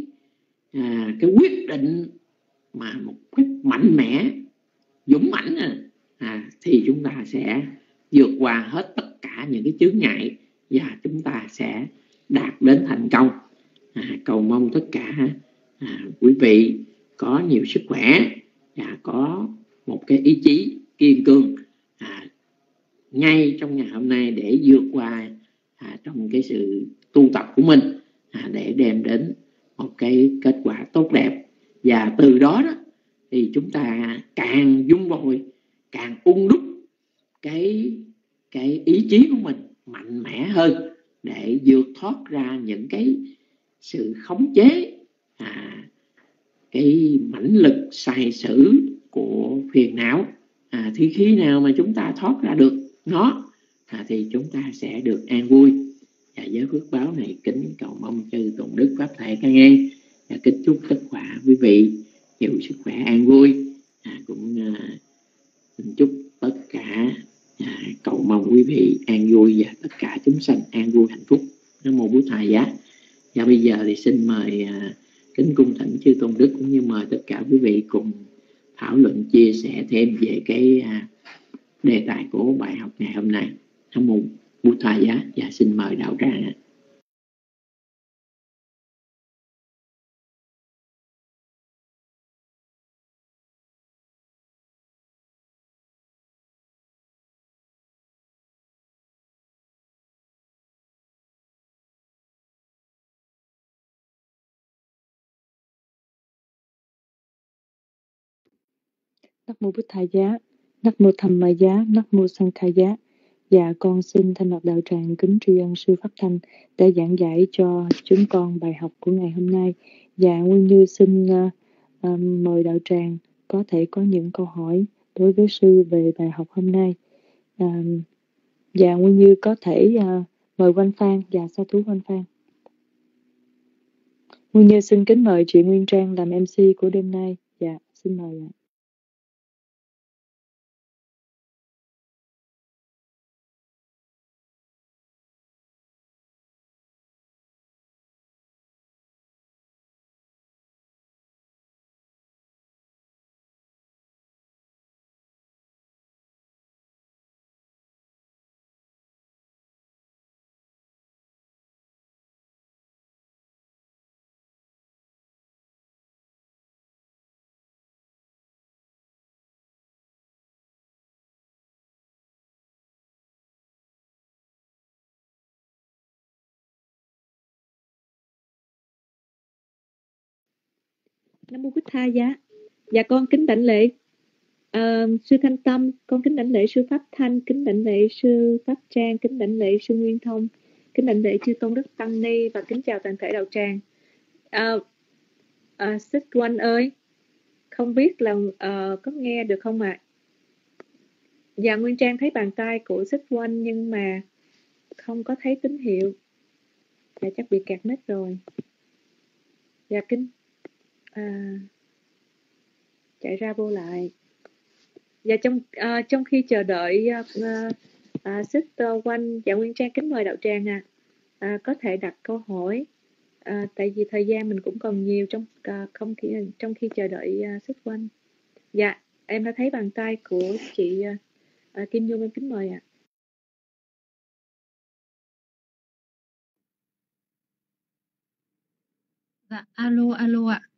[SPEAKER 4] à, cái quyết định mà một cách mạnh mẽ, dũng mãnh à, à, thì chúng ta sẽ vượt qua hết tất cả những cái chướng ngại và chúng ta sẽ đạt đến thành công. À, cầu mong tất cả à, quý vị có nhiều sức khỏe và có một cái ý chí kiên cường à, ngay trong ngày hôm nay để vượt qua à, trong cái sự tu tập của mình à, để đem đến một cái kết quả tốt đẹp. Và từ đó đó thì chúng ta càng dung bồi, càng ung đúc cái cái ý chí của mình mạnh mẽ hơn để vượt thoát ra những cái sự khống chế à, cái mãnh lực sai sử của phiền não à, thì khi nào mà chúng ta thoát ra được nó à, thì chúng ta sẽ được an vui. Và với phước báo này kính cầu mong chư Tùng Đức Pháp Thể Can An và kính chúc tất cả quý vị nhiều sức khỏe an vui. À, cũng à, chúc tất cả à, cầu mong quý vị an vui và tất cả chúng sanh an vui hạnh phúc. Nam mô Bổn Thầy Giá. Và bây giờ thì xin mời à, kính cung thỉnh chư Tôn Đức cũng như mời tất cả quý vị cùng thảo luận chia sẻ thêm về cái à, đề tài của bài học ngày hôm nay. Nam mô Bổn Thầy Giá. Và xin mời đạo tràng.
[SPEAKER 3] Nắc mô Bụt Thầy Giá, Nắc mô Tham Ma Giá, Nắc mô Sang Khai Giá. Dạ con xin thay mặt đạo tràng kính tri ân sư Pháp Thanh đã giảng giải cho chúng con bài học của ngày hôm nay. Dạ Nguyên Như xin uh, uh, mời đạo tràng có thể có những câu hỏi đối với sư về bài học hôm nay. Uh, dạ Nguyên Như có thể uh, mời Quanh Phan. Dạ sa thú Quanh Phan. Nguyên Như xin kính mời chị Nguyên Trang làm em xê của đêm nay. Dạ xin mời ạ. Nam mô Bụt Thầy Giá. Dạ con kính đảnh lễ uh, sư Thanh Tâm, con kính đảnh lễ sư Pháp Thanh, kính đảnh lễ sư Pháp Trang, kính đảnh lễ sư Nguyên Thông, kính đảnh lễ chư Tôn Đức Tăng Ni và kính chào toàn thể đạo tràng. Uh, uh, Xích Oanh ơi, không biết là uh, có nghe được không ạ? À? Dạ Nguyên Trang thấy bàn tay của Xích Oanh nhưng mà không có thấy tín hiệu. Dạ chắc bị kẹt mic rồi. Dạ kính à, chạy ra vô lại. Và trong à, trong khi chờ đợi à, à, Xích Oanh, dạ Nguyên Trang kính mời đạo tràng à, à có thể đặt câu hỏi À, tại vì thời gian mình cũng còn nhiều trong uh, không khi trong khi chờ đợi uh, sức quanh. Dạ, em đã thấy bàn tay của chị uh, uh, Kim Nhung, em kính mời ạ. À.
[SPEAKER 2] Dạ, alo, alo ạ.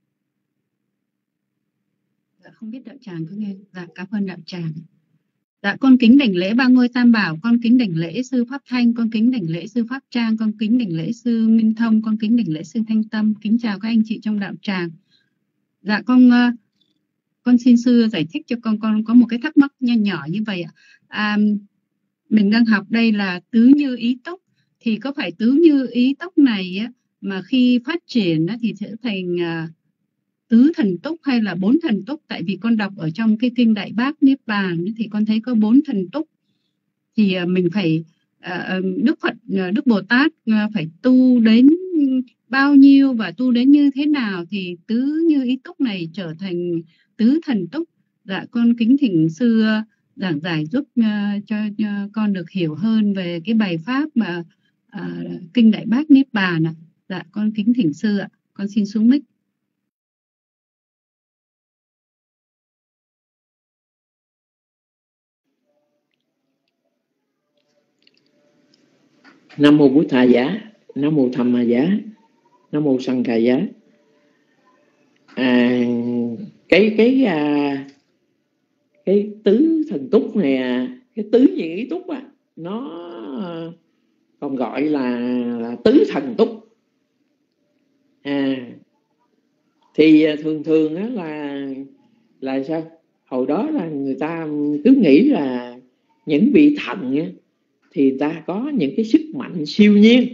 [SPEAKER 2] Dạ, không biết đạo tràng có nghe. Dạ, cảm ơn đạo tràng. Dạ, con kính đảnh lễ ba ngôi tam bảo, con kính đảnh lễ sư Pháp Thanh, con kính đảnh lễ sư Pháp Trang, con kính đảnh lễ sư Minh Thông, con kính đảnh lễ sư Thanh Tâm. Kính chào các anh chị trong đạo tràng. Dạ, con uh, con xin sư giải thích cho con, con có một cái thắc mắc nho nhỏ như vậy ạ. À, mình đang học đây là tứ như ý túc, thì có phải tứ như ý túc này á, mà khi phát triển á, thì sẽ thành uh, tứ thần túc hay là bốn thần túc? Tại vì con đọc ở trong cái kinh Đại Bát Niết Bàn thì con thấy có bốn thần túc, thì mình phải Đức Phật, Đức Bồ Tát phải tu đến bao nhiêu và tu đến như thế nào thì tứ như ý túc này trở thành tứ thần túc? Dạ, con kính thỉnh sư giảng giải giúp cho con được hiểu hơn về cái bài pháp mà à, kinh Đại Bát Niết Bàn ạ. Dạ, con kính thỉnh sư ạ. Con xin xuống mic.
[SPEAKER 4] Nam mô Bụt Thà Giá, Nam mô Tham Ma Giá, Nam mô Sanh Khà Giá. À, cái cái à, cái tứ thần túc này, cái tứ nhị ý túc á, nó còn gọi là, là tứ thần túc. À, thì thường thường á là là sao? Hồi đó là người ta cứ nghĩ là những vị thần á, thì ta có những cái sức mạnh siêu nhiên,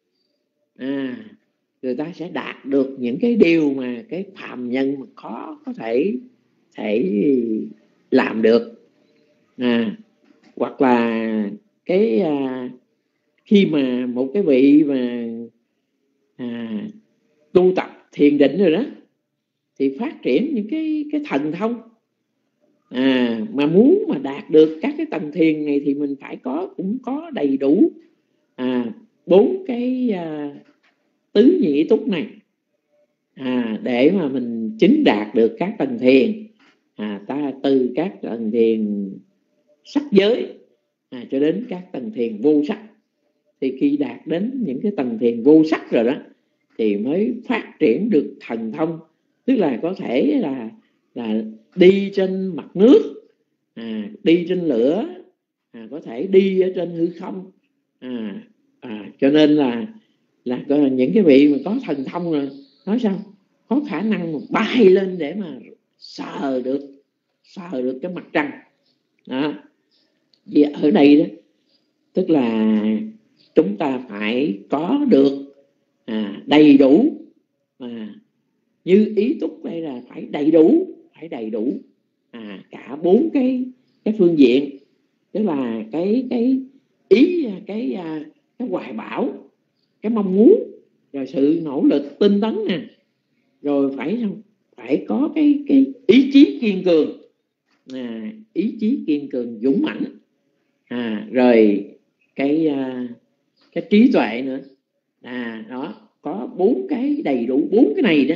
[SPEAKER 4] à, người ta sẽ đạt được những cái điều mà cái phàm nhân mà khó có thể thể làm được, à, hoặc là cái à, khi mà một cái vị mà à, tu tập thiền định rồi đó thì phát triển những cái cái thần thông, à, mà muốn mà đạt được các cái tầng thiền này thì mình phải có cũng có đầy đủ à, bốn cái à, tứ nhị túc này, à, để mà mình chứng đạt được các tầng thiền, à, ta từ các tầng thiền sắc giới à, cho đến các tầng thiền vô sắc. Thì khi đạt đến những cái tầng thiền vô sắc rồi đó thì mới phát triển được thần thông, tức là có thể là là đi trên mặt nước, à, đi trên lửa, à, có thể đi ở trên hư không, à, à, cho nên là là những cái vị mà có thần thông rồi nói sao có khả năng bay lên để mà sờ được sờ được cái mặt trăng đó. Vì ở đây đó tức là chúng ta phải có được à, đầy đủ, à, như ý túc đây là phải đầy đủ, phải đầy đủ à, cả bốn cái cái phương diện, tức là cái cái ý cái cái, cái hoài bão, cái mong muốn, rồi sự nỗ lực tinh tấn nè, rồi phải phải có cái cái ý chí kiên cường, à, ý chí kiên cường dũng mãnh, à, rồi cái cái trí tuệ nữa, à, đó có bốn cái đầy đủ bốn cái này đó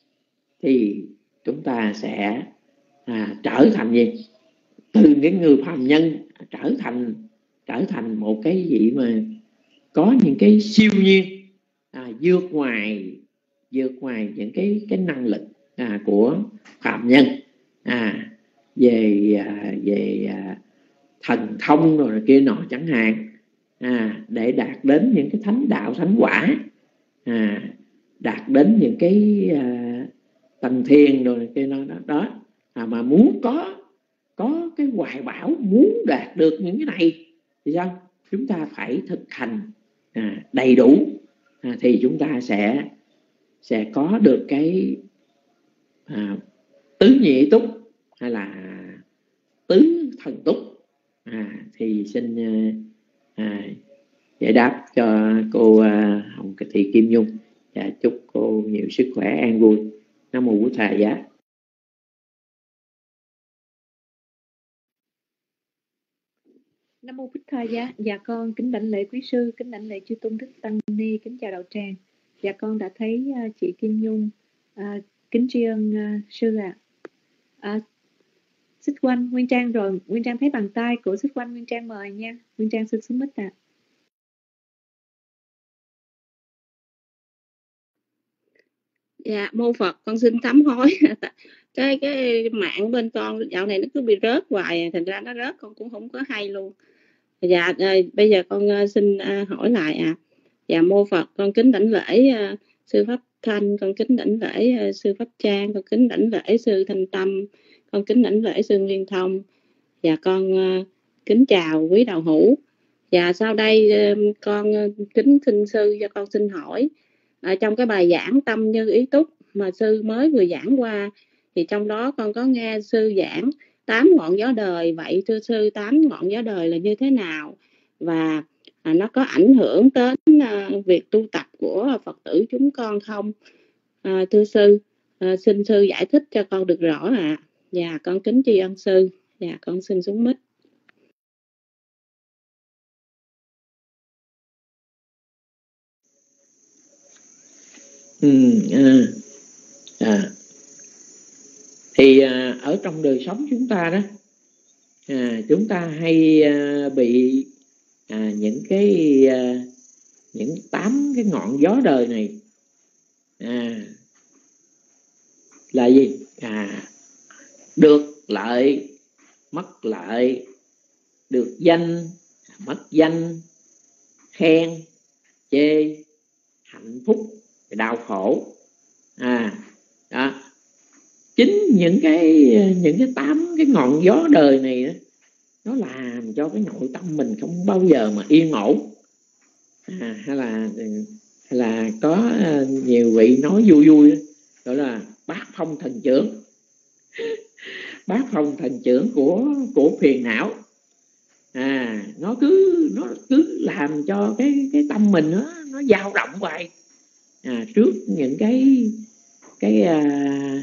[SPEAKER 4] thì chúng ta sẽ à, trở thành gì, từ cái người phàm nhân trở thành trở thành một cái gì mà có những cái siêu nhiên, à, vượt ngoài vượt ngoài những cái cái năng lực à, của phàm nhân, à, về à, về à, thần thông rồi kia nọ chẳng hạn, à, để đạt đến những cái thánh đạo thánh quả, à, đạt đến những cái à, tầng thiền rồi kia nọ đó, đó. À, mà muốn có có cái hoài bão muốn đạt được những cái này thì sao? Chúng ta phải thực hành à, đầy đủ, à, thì chúng ta sẽ sẽ có được cái à, tứ nhị túc hay là tứ thần túc, à, thì xin à, giải đáp cho cô à, Hồng Thị Kim Nhung và chúc cô nhiều sức khỏe an vui. Nam mô Bụt Thà Giá.
[SPEAKER 3] Nam mô Bụt Thà Giá. Dạ con kính đảnh lễ quý sư, kính đảnh lễ chư tôn đức tăng ni, kính chào đạo tràng. Dạ con đã thấy uh, chị Kim Nhung. Uh, kính tri ân uh, sư ạ. À. Uh, Xích Quanh Nguyên Trang rồi, Nguyên Trang thấy bàn tay của Xích Quanh, Nguyên Trang mời nha. Nguyên Trang xin xuống mic ạ. À.
[SPEAKER 2] Dạ mô Phật, con xin sám hối. cái cái mạng bên con dạo này nó cứ bị rớt hoài, thành ra nó rớt con cũng không có hay luôn. Dạ bây giờ con xin hỏi lại à. Dạ mô Phật, con kính đảnh lễ uh, sư Pháp Thanh, con kính đảnh lễ uh, sư Pháp Trang, con kính đảnh lễ sư Thanh Tâm, con kính đảnh lễ sư Nguyên Thông. Dạ con uh, kính chào quý đạo hữu. Dạ sau đây uh, con uh, kính xin sư cho con xin hỏi. Ở trong cái bài giảng tâm như ý túc mà sư mới vừa giảng qua, thì trong đó con có nghe sư giảng tám ngọn gió đời. Vậy thưa sư, tám ngọn gió đời là như thế nào? Và à, nó có ảnh hưởng đến à, việc tu tập của Phật tử chúng con không? À, thưa sư, à, xin sư giải thích cho con được rõ ạ. À. Dạ con kính tri ân sư. Dạ con xin xuống mic.
[SPEAKER 4] Ừ, à, à. Thì à, ở trong đời sống chúng ta đó, à, chúng ta hay à, bị à, những cái à, những tám cái ngọn gió đời này à, là gì? À, được lợi, mất lợi, được danh, mất danh, khen, chê, hạnh phúc, đau khổ. À, đó. Chính những cái những cái tám cái ngọn gió đời này đó, nó làm cho cái nội tâm mình không bao giờ mà yên ổn. À, hay là hay là có nhiều vị nói vui vui đó, gọi là bát phong thần trưởng. Bát phong thần trưởng của của phiền não. À, nó cứ nó cứ làm cho cái cái tâm mình nó nó dao động hoài. À, trước những cái cái à,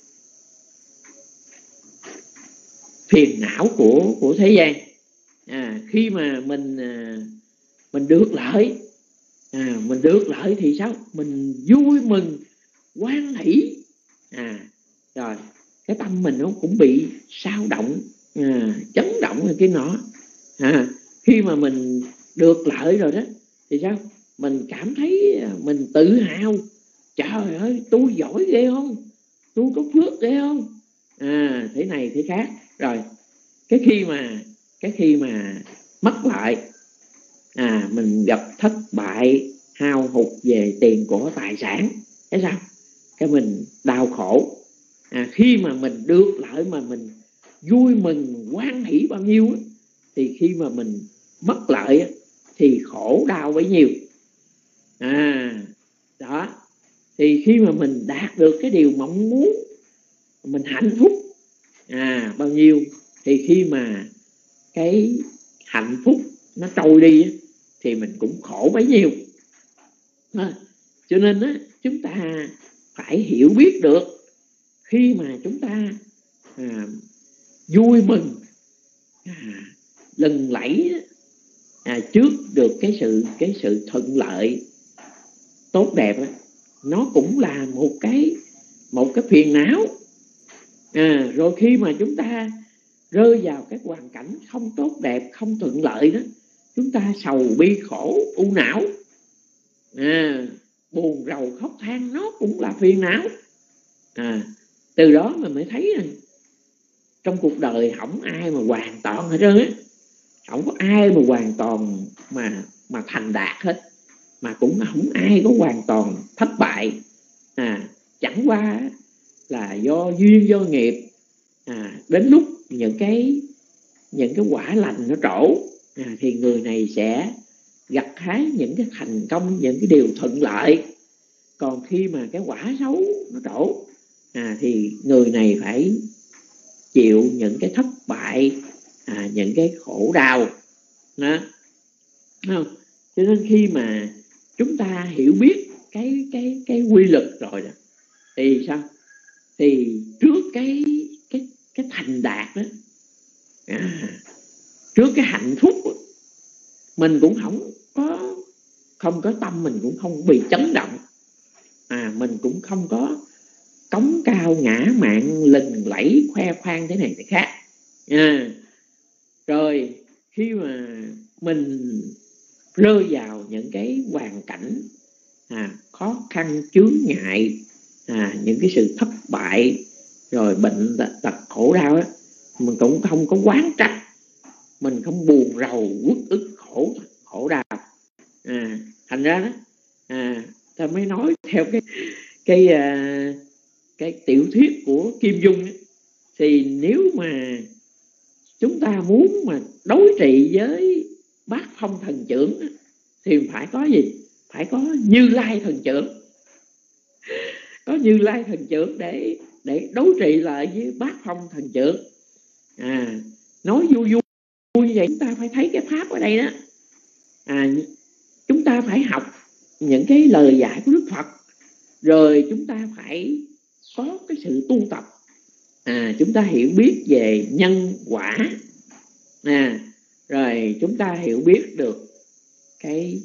[SPEAKER 4] phiền não của của thế gian. À, khi mà mình à, mình được lợi, à, mình được lợi thì sao? Mình vui mừng, hoan hỷ. À, rồi cái tâm mình nó cũng bị sao động, à, chấn động cái nọ. À, khi mà mình được lợi rồi đó thì sao? Mình cảm thấy mình tự hào. Trời ơi, tôi giỏi ghê không? Tôi có phước ghê không? À, thế này thế khác. Rồi cái khi mà cái khi mà mất lại, à, mình gặp thất bại, hao hụt về tiền của tài sản, thế sao? Cái mình đau khổ. À, khi mà mình được lợi mà mình vui mừng hoan hỷ bao nhiêu á, thì khi mà mình mất lợi á, thì khổ đau bấy nhiêu. À, đó. Thì khi mà mình đạt được cái điều mong muốn, mình hạnh phúc à bao nhiêu, thì khi mà cái hạnh phúc nó trôi đi á, thì mình cũng khổ bấy nhiêu. À, cho nên á, chúng ta phải hiểu biết được khi mà chúng ta à, vui mừng, à, lừng lẫy à, trước được cái sự cái sự thuận lợi tốt đẹp á, nó cũng là một cái một cái phiền não. À, rồi khi mà chúng ta rơi vào cái hoàn cảnh không tốt đẹp, không thuận lợi đó, chúng ta sầu bi khổ u não, à, buồn rầu khóc than, nó cũng là phiền não. À, từ đó mà mới thấy rằng trong cuộc đời không ai mà hoàn toàn hết trơn á, không có ai mà hoàn toàn mà mà thành đạt hết, mà cũng không ai có hoàn toàn thất bại. À, chẳng qua là do duyên do nghiệp. À, đến lúc những cái những cái quả lành nó trổ, à, thì người này sẽ gặt hái những cái thành công, những cái điều thuận lợi. Còn khi mà cái quả xấu nó trổ, à, thì người này phải chịu những cái thất bại, à, những cái khổ đau đó. Không? Cho nên khi mà chúng ta hiểu biết cái cái cái quy luật rồi đó, thì sao? Thì trước cái cái cái thành đạt đó, à, trước cái hạnh phúc đó, mình cũng không có không có tâm mình cũng không bị chấn động. mình cũng không có cống cao ngã mạn lừng lẫy khoe khoang thế này thế khác. À, rồi khi mà mình rơi vào những cái hoàn cảnh à, khó khăn chướng ngại, à, những cái sự thất bại, rồi bệnh tật khổ đau á, mình cũng không có oán trách, mình không buồn rầu uất ức khổ khổ đau. À, thành ra đó, à, ta mới nói theo cái cái à, cái tiểu thuyết của Kim Dung ấy, thì nếu mà chúng ta muốn mà đối trị với Bát Phong Thần Trưởng thì phải có gì? Phải có Như Lai Thần Trưởng. Có Như Lai Thần Trưởng để để đối trị lại với Bát Phong Thần Trưởng. À, nói vui vui như vậy, chúng ta phải thấy cái pháp ở đây đó. À, chúng ta phải học những cái lời dạy của Đức Phật, rồi chúng ta phải có cái sự tu tập. À, chúng ta hiểu biết về nhân quả, à, rồi chúng ta hiểu biết được cái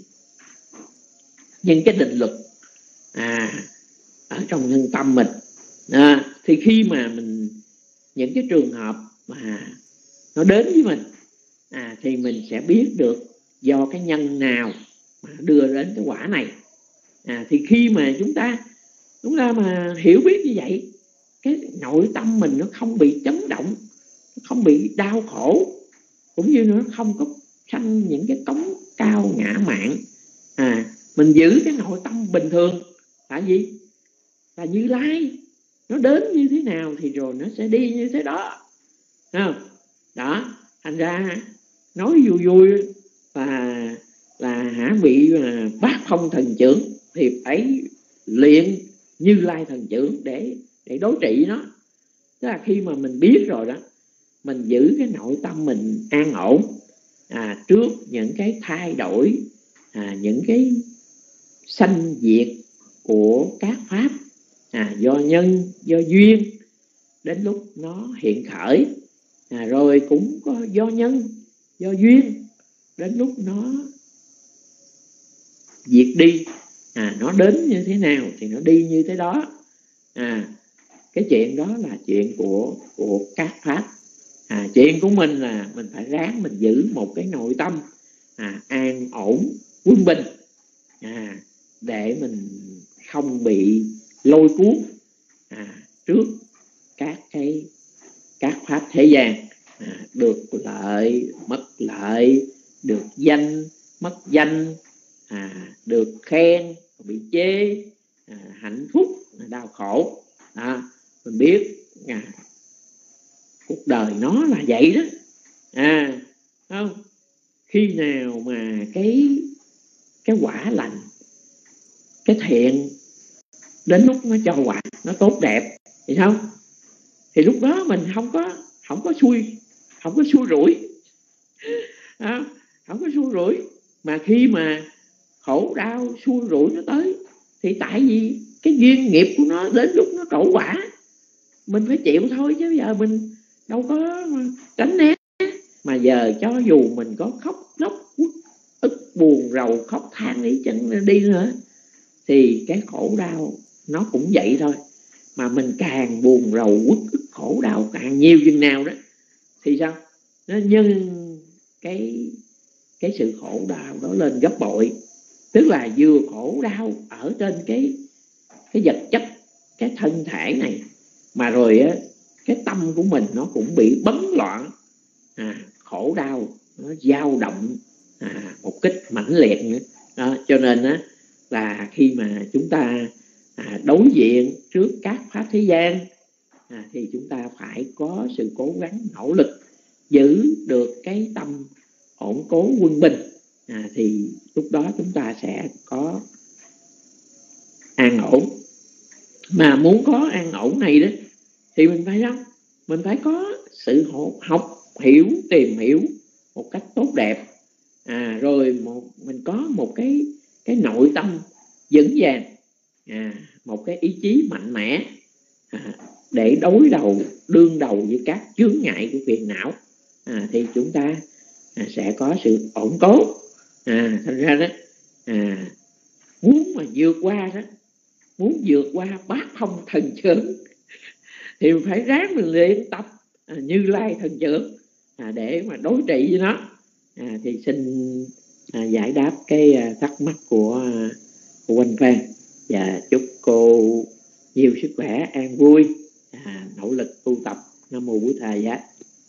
[SPEAKER 4] những cái định luật à, ở trong nhân tâm mình. À, thì khi mà mình những cái trường hợp mà nó đến với mình, à, thì mình sẽ biết được do cái nhân nào mà đưa đến cái quả này. À, thì khi mà chúng ta chúng ta mà hiểu biết như vậy, cái nội tâm mình nó không bị chấn động, không bị đau khổ, cũng như nó không có sanh những cái cống cao ngã mạn. À, mình giữ cái nội tâm bình thường là gì? Là Như Lai, nó đến như thế nào thì rồi nó sẽ đi như thế đó. Không? Đó, thành ra nói vui vui là là hả bị Bát Phong Thần Trưởng thì phải luyện Như Lai Thần Trưởng để để đối trị nó. Tức là khi mà mình biết rồi đó, mình giữ cái nội tâm mình an ổn, à, trước những cái thay đổi, à, những cái sanh diệt của các pháp, à, do nhân, do duyên, đến lúc nó hiện khởi, à, rồi cũng có do nhân, do duyên, đến lúc nó diệt đi. À, nó đến như thế nào thì nó đi như thế đó. À, cái chuyện đó là chuyện của của các pháp. À, chuyện của mình là mình phải ráng mình giữ một cái nội tâm à, an ổn quân bình, à, để mình không bị lôi cuốn à, trước các cái các pháp thế gian, à, được lợi mất lợi, được danh mất danh, à, được khen bị chê, à, hạnh phúc đau khổ. À, mình biết à, cuộc đời nó là vậy đó. À, không? Khi nào mà cái cái quả lành, cái thiện đến lúc nó cho quả nó tốt đẹp thì sao? Thì lúc đó mình không có không có xui không có xui rủi, à, không có xui rủi. Mà khi mà khổ đau xui rủi nó tới thì tại vì cái duyên nghiệp của nó đến lúc nó trổ quả, mình phải chịu thôi, chứ giờ mình đâu có tránh né. Mà giờ cho dù mình có khóc lóc ức buồn rầu khóc than đi chân đi nữa thì cái khổ đau nó cũng vậy thôi. Mà mình càng buồn rầu uất ức khổ đau càng nhiều chừng nào đó thì sao? Nó nhân cái cái sự khổ đau đó lên gấp bội. Tức là vừa khổ đau ở trên cái cái vật chất, cái thân thể này, mà rồi á, cái tâm của mình nó cũng bị bấn loạn, à, khổ đau nó dao động à, một cách mãnh liệt nữa. Đó, cho nên á, là khi mà chúng ta à, đối diện trước các pháp thế gian, à, thì chúng ta phải có sự cố gắng nỗ lực giữ được cái tâm ổn cố quân bình, à, thì lúc đó chúng ta sẽ có an ổn. Mà muốn có an ổn này đó thì mình phải đâu? Mình phải có sự học hiểu, tìm hiểu một cách tốt đẹp, à, rồi một, mình có một cái cái nội tâm vững vàng, à, một cái ý chí mạnh mẽ, à, để đối đầu đương đầu với các chướng ngại của phiền não, à, thì chúng ta à, sẽ có sự ổn cố. À, thành ra đó à, muốn mà vượt qua đó, muốn vượt qua bát phong thần chướng thì phải ráng mình luyện tập à, Như Lai thần chướng à, để mà đối trị với nó. À, thì xin à, giải đáp cái à, thắc mắc của, à, của Quanh Phan, và chúc cô nhiều sức khỏe, an vui, à, nỗ lực tu tập. Nam mô Bổn Thầy Giá.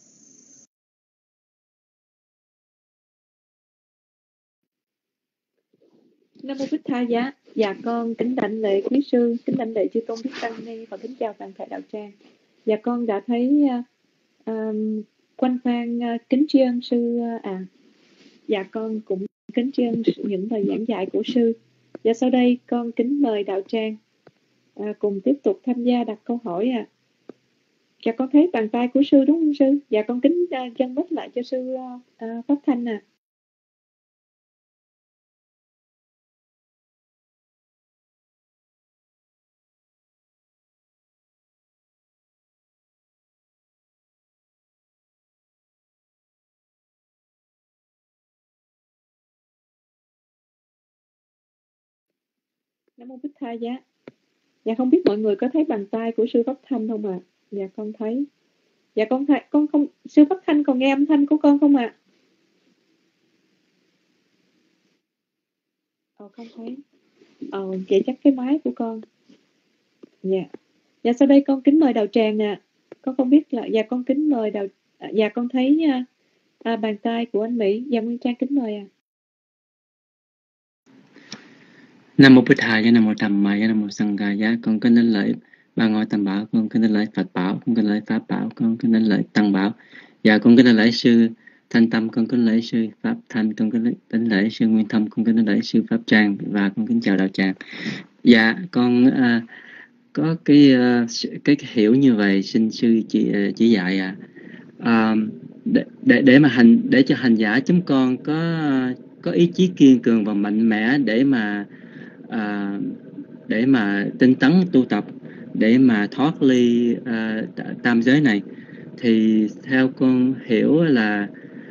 [SPEAKER 3] Nam mô Bích Tha Giá. Dạ con kính đảnh lễ quý sư, kính đảnh lễ chư tôn đức tăng ni và kính chào toàn thể đạo tràng. Dạ con đã thấy uh, um, Quanh Phan uh, kính tri ân sư uh, à. Dạ con cũng kính tri ân những lời giảng dạy của sư. Dạ sau đây con kính mời đạo tràng uh, cùng tiếp tục tham gia đặt câu hỏi à. Dạ con thấy bàn tay của sư đúng không sư? Dạ con kính uh, dâng mic lại cho sư uh, uh, Pháp Thanh à. Nam mô Bích Tha Giá. Dạ không biết mọi người có thấy bàn tay của sư Pháp Thanh không ạ? À? Dạ con thấy. Dạ con thấy, con không, sư Pháp Thanh còn nghe âm thanh của con không ạ? À? Ờ không thấy. Ờ vậy chắc cái máy của con. Dạ. Dạ sau đây con kính mời đạo tràng nè. À. Con không biết là, dạ con kính mời đạo, dạ con thấy à, à, bàn tay của anh Mỹ. Dạ Nguyên Trang kính mời à.
[SPEAKER 5] Nam mô Bích Tha Giá, Nam mô Tham Ma Giá, Nam mô Sanh Ca Giá. Con kính đến lễ ba ngôi Tam Bảo, con kính đến lễ Phật Bảo, con kính lễ Pháp Bảo, con kính đến lễ Tăng Bảo. Dạ con kính đến lễ sư Thanh Tâm, con kính lễ sư Pháp Thanh, con kính đến lễ sư Nguyên Thâm, con kính đến lễ sư Pháp Trang, và con kính chào đạo tràng. Dạ con uh, có cái, uh, cái cái hiểu như vậy, xin sư chỉ uh, chỉ dạy à. Uh, để để để mà hành để cho hành giả chúng con có có ý chí kiên cường và mạnh mẽ để mà À, để mà tinh tấn tu tập, để mà thoát ly à, tam giới này, thì theo con hiểu là,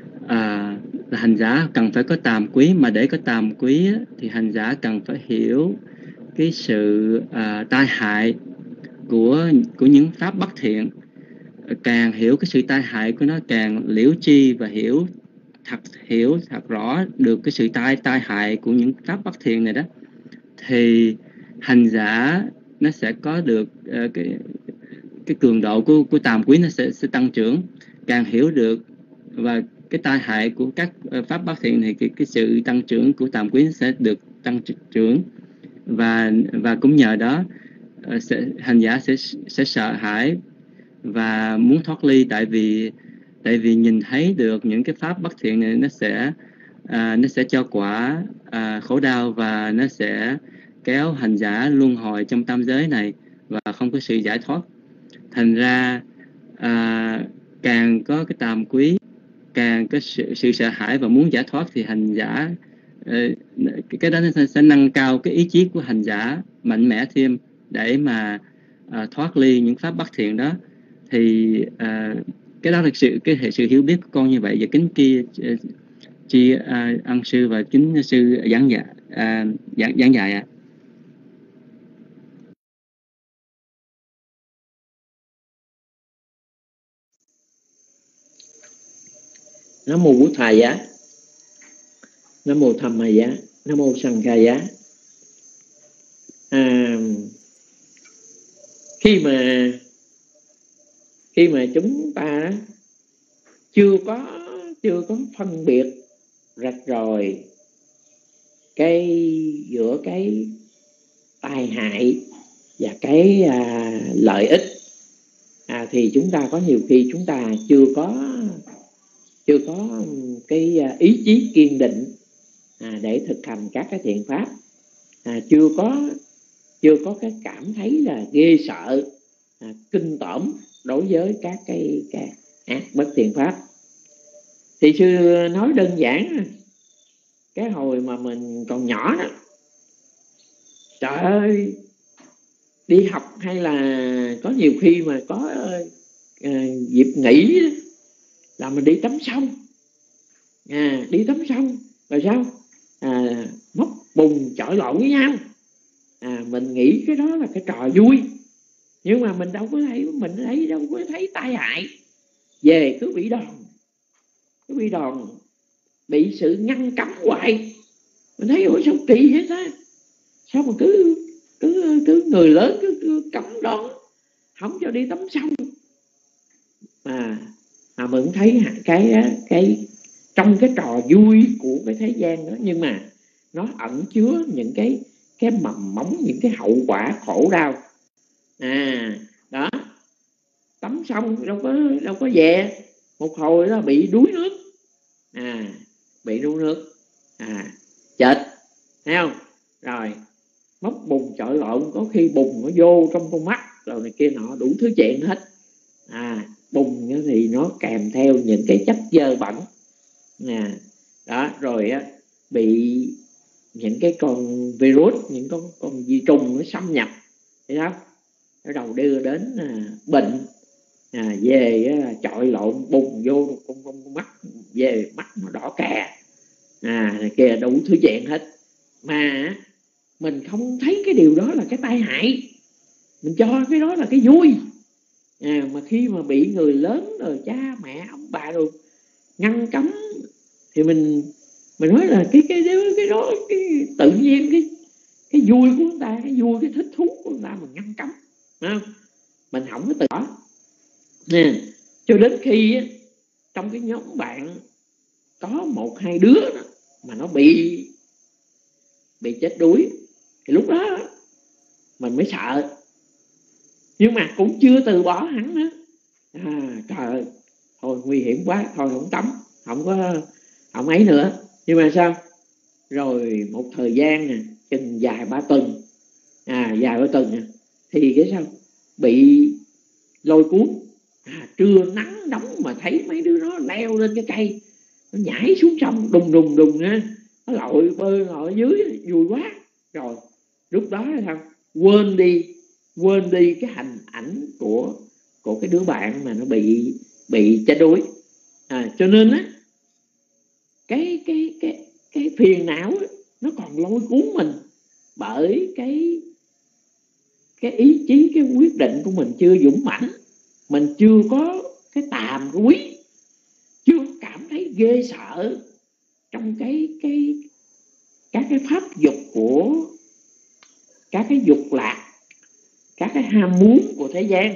[SPEAKER 5] à, là hành giả cần phải có tàm quý. Mà để có tàm quý thì hành giả cần phải hiểu cái sự à, tai hại của của những pháp bất thiện. Càng hiểu cái sự tai hại của nó, càng liễu tri và hiểu thật hiểu thật rõ được cái sự tai tai hại của những pháp bất thiện này đó, thì hành giả nó sẽ có được uh, cái cái cường độ của của tàm quý nó sẽ sẽ tăng trưởng. Càng hiểu được và cái tai hại của các uh, pháp bất thiện thì cái cái sự tăng trưởng của tàm quý sẽ được tăng trưởng, và và cũng nhờ đó uh, sẽ hành giả sẽ sẽ sợ hãi và muốn thoát ly, tại vì tại vì nhìn thấy được những cái pháp bất thiện này nó sẽ à, nó sẽ cho quả à, khổ đau, và nó sẽ kéo hành giả luân hồi trong tam giới này và không có sự giải thoát. Thành ra à, càng có cái tàm quý, càng có sự, sự sợ hãi và muốn giải thoát, thì hành giả à, cái đó nó sẽ, sẽ nâng cao cái ý chí của hành giả mạnh mẽ thêm để mà à, thoát ly những pháp bất thiện đó. Thì à, cái đó là sự cái hệ sự hiểu biết của con như vậy. Và kính kia chi à, ân sư và kính sư giảng dạy à, giảng giảng dạy ạ. À.
[SPEAKER 4] Nam mô Bổn Thầy Giá, Nam mô Tham Ma Giá, Nam mô Sanh Ca Giá. À, khi mà khi mà chúng ta chưa có chưa có phân biệt rạch ròi cái giữa cái tai hại và cái à, lợi ích, à, thì chúng ta có nhiều khi chúng ta chưa có chưa có cái ý chí kiên định à, để thực hành các cái thiện pháp, à, chưa có chưa có cái cảm thấy là ghê sợ, à, kinh tởm đối với các cái, cái ác bất thiện pháp. Thì sư nói đơn giản, cái hồi mà mình còn nhỏ đó, trời ơi, đi học hay là có nhiều khi mà có uh, dịp nghỉ là mình đi tắm sông, à, đi tắm sông rồi sao, à, móc bùn chọi lộn với nhau, à, mình nghĩ cái đó là cái trò vui, nhưng mà mình đâu có thấy, mình thấy đâu có thấy tai hại. Về cứ bị đòn, cứ bị đòn, bị sự ngăn cấm hoài. Mình thấy ủa sao kỳ vậy ta, sao mà cứ cứ cứ người lớn cứ, cứ cấm đón, không cho đi tắm sông. Mà mà mình cũng thấy cái cái trong cái trò vui của cái thế gian đó, nhưng mà nó ẩn chứa những cái cái mầm móng, những cái hậu quả khổ đau. À đó, tắm xong đâu có đâu có về, một hồi đó bị đuối nước, à bị đuối nước, à chết, thấy không? Rồi móc bùn chọi lộn, có khi bùn nó vô trong con mắt rồi này kia nọ, đủ thứ chuyện hết. À bùn thì nó kèm theo những cái chất dơ bẩn, à đó, rồi á bị những cái con virus, những con con vi trùng nó xâm nhập, thấy không? Nó đầu đưa đến à, bệnh, à, về á, chọi lộn bùn vô con, con, con mắt, về mắt nó đỏ kè, à này kia đủ thứ chuyện hết. Mà mình không thấy cái điều đó là cái tai hại, mình cho cái đó là cái vui. À, mà khi mà bị người lớn rồi cha mẹ ông bà rồi ngăn cấm thì mình mình nói là cái cái đó, cái đó cái tự nhiên cái cái vui của chúng ta, cái vui, cái thích thú của chúng ta mình ngăn cấm, không? Mình không có từ đó nè, cho đến khi trong cái nhóm bạn có một hai đứa đó, mà nó bị bị chết đuối, thì lúc đó mình mới sợ, nhưng mà cũng chưa từ bỏ hẳn nữa. À, trời ơi, thôi nguy hiểm quá, thôi không tắm, không có không ấy nữa. Nhưng mà sao? Rồi một thời gian nè, chừng vài ba tuần, à vài ba tuần nè, thì cái sao? Bị lôi cuốn. À, trưa nắng nóng mà thấy mấy đứa nó leo lên cái cây, nó nhảy xuống sông đùng đùng đùng nha, nó lội bơi lội dưới, vui quá. Rồi lúc đó là sao? Quên đi, quên đi cái hình ảnh của của cái đứa bạn mà nó bị bị chết đuối. À, cho nên á cái cái cái cái phiền não á, nó còn lôi cuốn mình bởi cái cái ý chí, cái quyết định của mình chưa dũng mãnh, mình chưa có cái tàm cái quý, chưa cảm thấy ghê sợ trong cái cái các cái pháp dục của các cái dục lạc, các cái ham muốn của thế gian.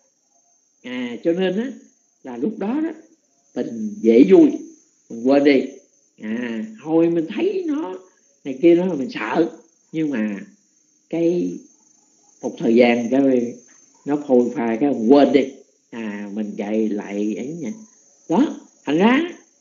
[SPEAKER 4] À, cho nên á là lúc đó đó mình dễ vui, mình quên đi. À, hồi mình thấy nó này kia đó là mình sợ, nhưng mà cái một thời gian cái nó phôi pha cái mình quên đi. À, mình chạy lại ấy nha. Đó, thành ra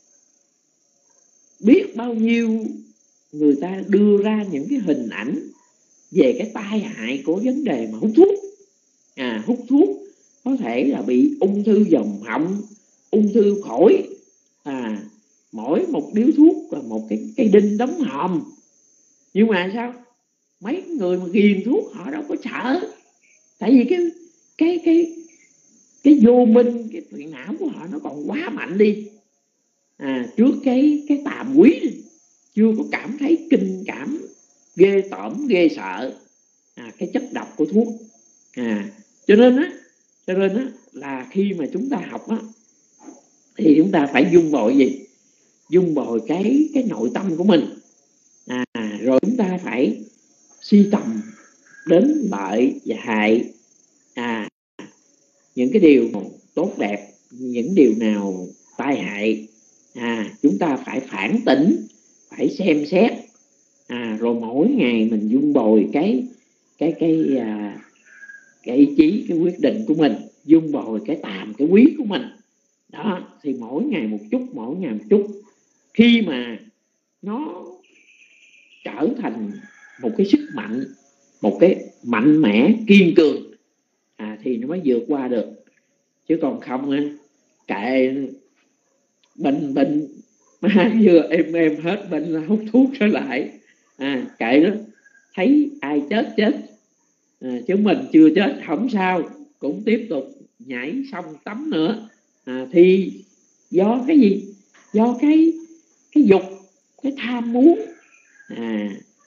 [SPEAKER 4] biết bao nhiêu người ta đưa ra những cái hình ảnh về cái tai hại của vấn đề mà hút thuốc. À, hút thuốc có thể là bị ung thư vòm họng, ung thư phổi. À, mỗi một điếu thuốc là một cái cây đinh đóng hòm. Nhưng mà sao? Mấy người mà ghiền thuốc họ đâu có sợ. Tại vì cái cái cái cái vô minh, cái phiền não của họ nó còn quá mạnh đi. À, trước cái cái tàm quý chưa có cảm thấy kinh cảm ghê tởm, ghê sợ à, cái chất độc của thuốc. À, cho nên á, cho nên á là khi mà chúng ta học á thì chúng ta phải dung bồi gì? Dung bồi cái cái nội tâm của mình. À, rồi chúng ta phải suy tầm đến lợi và hại. À, những cái điều tốt đẹp, những điều nào tai hại. À, chúng ta phải phản tỉnh, phải xem xét. À, rồi mỗi ngày mình dung bồi cái cái cái à, cái ý chí, cái quyết định của mình, dung bồi cái tàm, cái quý của mình. Đó, thì mỗi ngày một chút, mỗi ngày một chút. Khi mà nó trở thành một cái sức mạnh, một cái mạnh mẽ, kiên cường, à, thì nó mới vượt qua được. Chứ còn không á, kệ bệnh bệnh má vừa em em hết bệnh là hút thuốc trở lại. À, kệ đó, thấy ai chết chết, à, chứ mình chưa chết không sao, cũng tiếp tục nhảy xong tắm nữa. À, thì do cái gì? Do cái cái dục, cái tham muốn. À,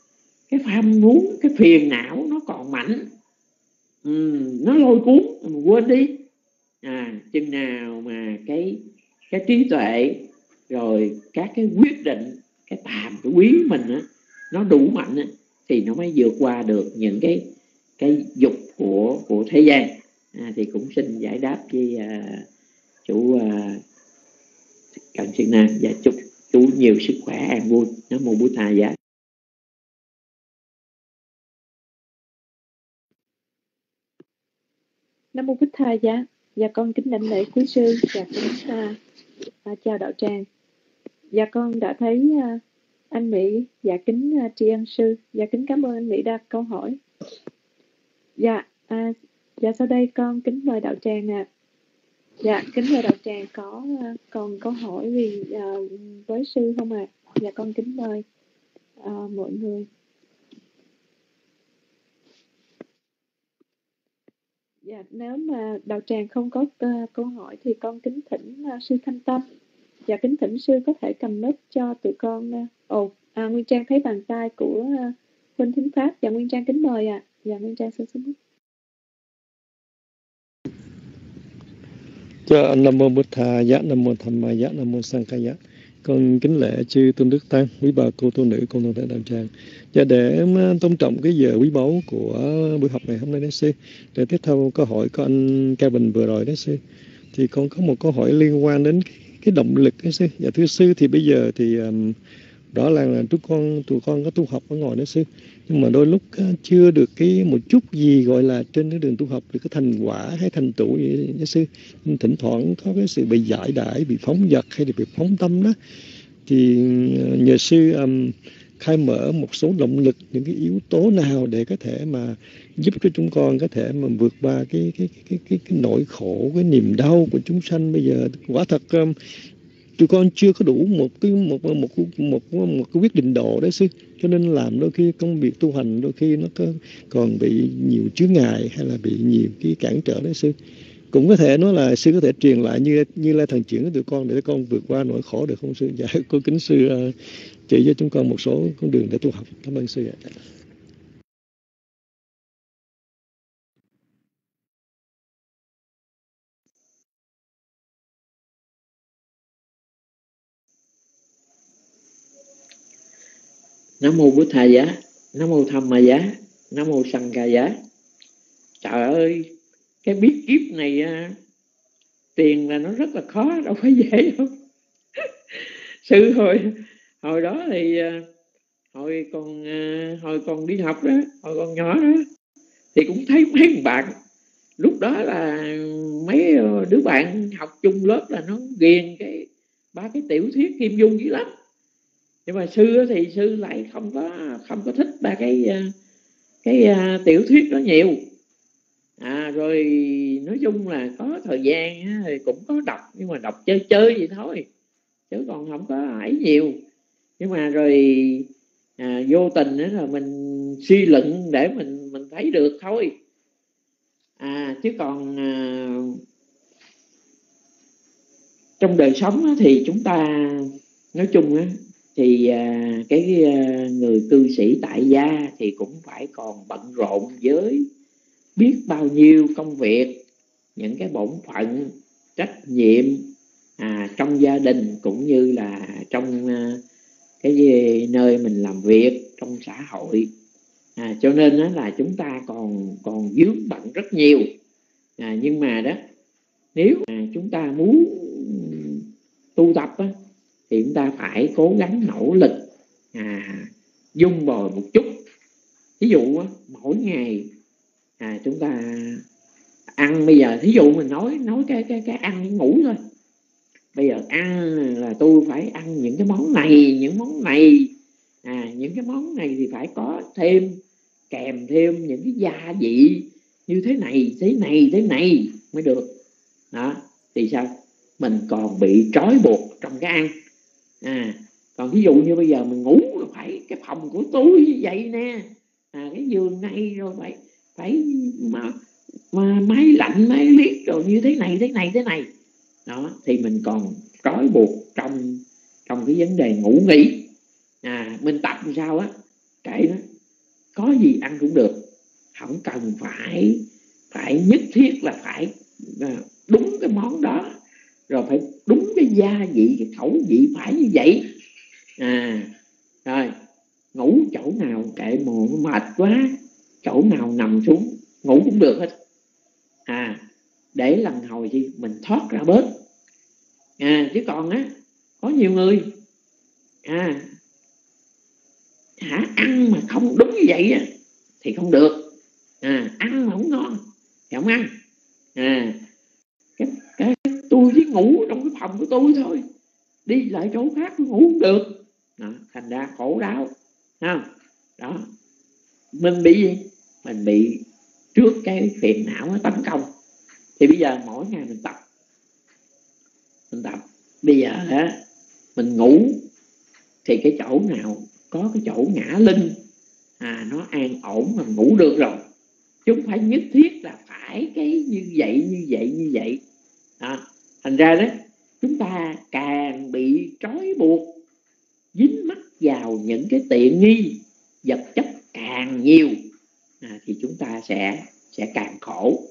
[SPEAKER 4] cái tham muốn, cái phiền não nó còn mạnh, ừ, nó lôi cuốn, mình quên đi. À, chừng nào mà cái cái trí tuệ rồi các cái quyết định, cái tàm, cái quý mình á, nó đủ mạnh á, thì nó mới vượt qua được những cái cái dục của của thế gian. À, thì cũng xin giải đáp với à, chủ à, Cận Thiên Nam, và chúc chú nhiều sức khỏe an vui. Nam mô Bụt Thầy giá.
[SPEAKER 3] Nam mô Bích Tha giá. Dạ con kính đảnh lễ quý sư và kính à, à, chào đạo tràng. Dạ con đã thấy à, anh Mỹ. Dạ kính à, tri ân sư. Dạ kính cảm ơn anh Mỹ đặt câu hỏi. Dạ à, dạ sau đây con kính mời đạo tràng ạ. À. Dạ kính mời đạo tràng có à, còn câu hỏi gì à, với sư không ạ? À? Dạ con kính mời à, mọi người. Dạ, nếu mà đạo tràng không có uh, câu hỏi thì con kính thỉnh uh, sư Thanh Tâm. Dạ kính thỉnh sư có thể cầm mic cho tụi con. Uh, ồ, à, Nguyên Trang thấy bàn tay của uh, Huynh Thính Pháp. Dạ Nguyên Trang kính mời ạ. À. Dạ Nguyên Trang xin xin mic.
[SPEAKER 6] Cho Nam mô Bụt Thầy giá, Nam mô Tham Ma giá, Nam mô Sang Khai giá. Con kính lễ chư tôn đức tăng, quý bà cô tu nữ cùng toàn thể đạo tràng. Và để tôn trọng cái giờ quý báu của buổi học ngày hôm nay đó sư, để tiếp theo câu hỏi của anh Kevin vừa rồi đó sư, thì con có một câu hỏi liên quan đến cái, cái động lực đó sư. Dạ thưa sư, thì bây giờ thì um, rõ ràng là tụi con tụi con có tu học ở ngoài đó sư, nhưng mà đôi lúc uh, chưa được cái một chút gì gọi là trên cái đường tu học được cái thành quả hay thành tựu gì đó sư. Thỉnh thoảng có cái sự bị giải đãi, bị phóng dật hay là bị phóng tâm đó, thì nhờ sư um, khai mở một số động lực, những cái yếu tố nào để có thể mà giúp cho chúng con có thể mà vượt qua cái cái cái cái cái nỗi khổ, cái niềm đau của chúng sanh. Bây giờ quả thật um, tụi con chưa có đủ một cái một một một một, một cái quyết định độ đấy sư, cho nên làm đôi khi công việc tu hành đôi khi nó có, còn bị nhiều chướng ngại hay là bị nhiều cái cản trở đấy sư. Cũng có thể nói là sư có thể truyền lại như như là thần trưởng của tụi con để con vượt qua nỗi khổ được không sư? Dạ, cô kính sư uh, chỉ cho chúng con một số con đường để tu học. Cảm ơn sư ạ.
[SPEAKER 4] Nam mô Bụt Thầy giá, Nam mô Tham Ma giá, Nam mô Sang Ca giá. Trời ơi, cái biết kiếp này tiền là nó rất là khó, đâu phải dễ đâu. Sư hồi hồi đó thì hồi còn hồi còn đi học đó, hồi còn nhỏ đó, thì cũng thấy mấy bạn lúc đó là mấy đứa bạn học chung lớp là nó ghiền cái ba cái tiểu thuyết Kim Dung dữ lắm. Nhưng mà sư thì sư lại không có không có thích ba cái cái tiểu thuyết đó nhiều. À, rồi nói chung là có thời gian thì cũng có đọc, nhưng mà đọc chơi chơi vậy thôi, chứ còn không có ấy nhiều. Nhưng mà rồi à, vô tình đó là mình suy luận để mình mình thấy được thôi. À, chứ còn à, trong đời sống thì chúng ta nói chung á, thì à, cái à, người cư sĩ tại gia thì cũng phải còn bận rộn với biết bao nhiêu công việc, những cái bổn phận, trách nhiệm à, trong gia đình cũng như là trong à, cái gì, nơi mình làm việc, trong xã hội. À, cho nên đó là chúng ta còn còn vướng bận rất nhiều. À, nhưng mà đó, nếu mà chúng ta muốn tu tập á, thì chúng ta phải cố gắng nỗ lực à, dung bồi một chút. Ví dụ á, mỗi ngày à, chúng ta ăn, bây giờ thí dụ mình nói nói cái cái cái ăn ngủ thôi. Bây giờ ăn là tôi phải ăn những cái món này, những món này. À, những cái món này thì phải có thêm, kèm thêm những cái gia vị như thế này, thế này, thế này mới được. Đó, thì sao? Mình còn bị trói buộc trong cái ăn. À, còn ví dụ như bây giờ mình ngủ là phải cái phòng của tôi như vậy nè. À, cái giường này rồi phải phải mà, mà máy lạnh, máy liếc rồi như thế này, thế này, thế này. Đó, thì mình còn trói buộc trong trong cái vấn đề ngủ nghỉ. À, mình tập làm sao á, kệ nó. có gì ăn cũng được, không cần phải phải nhất thiết là phải đúng cái món đó, rồi phải đúng cái gia vị, cái khẩu vị phải như vậy. À rồi ngủ chỗ nào kệ mồ mệt quá, chỗ nào nằm xuống ngủ cũng được hết. À để lần hồi gì mình thoát ra bớt. À chứ còn á, có nhiều người à hả ăn mà không đúng như vậy á, thì không được. À ăn mà không ngon thì không ăn. À cái, cái tôi chỉ ngủ trong cái phòng của tôi thôi, đi lại chỗ khác tôi ngủ không được. Đó, thành ra khổ đau. Không? Đó, mình bị gì? Mình bị trước cái phiền não nó tấn công. Thì bây giờ mỗi ngày mình tập, mình tập bây giờ á, mình ngủ thì cái chỗ nào có cái chỗ ngã lưng, à nó an ổn mà ngủ được rồi, chứ không phải nhất thiết là phải cái như vậy như vậy như vậy. À, thành ra đó chúng ta càng bị trói buộc, dính mắc vào những cái tiện nghi vật chất càng nhiều, à, thì chúng ta sẽ sẽ càng khổ.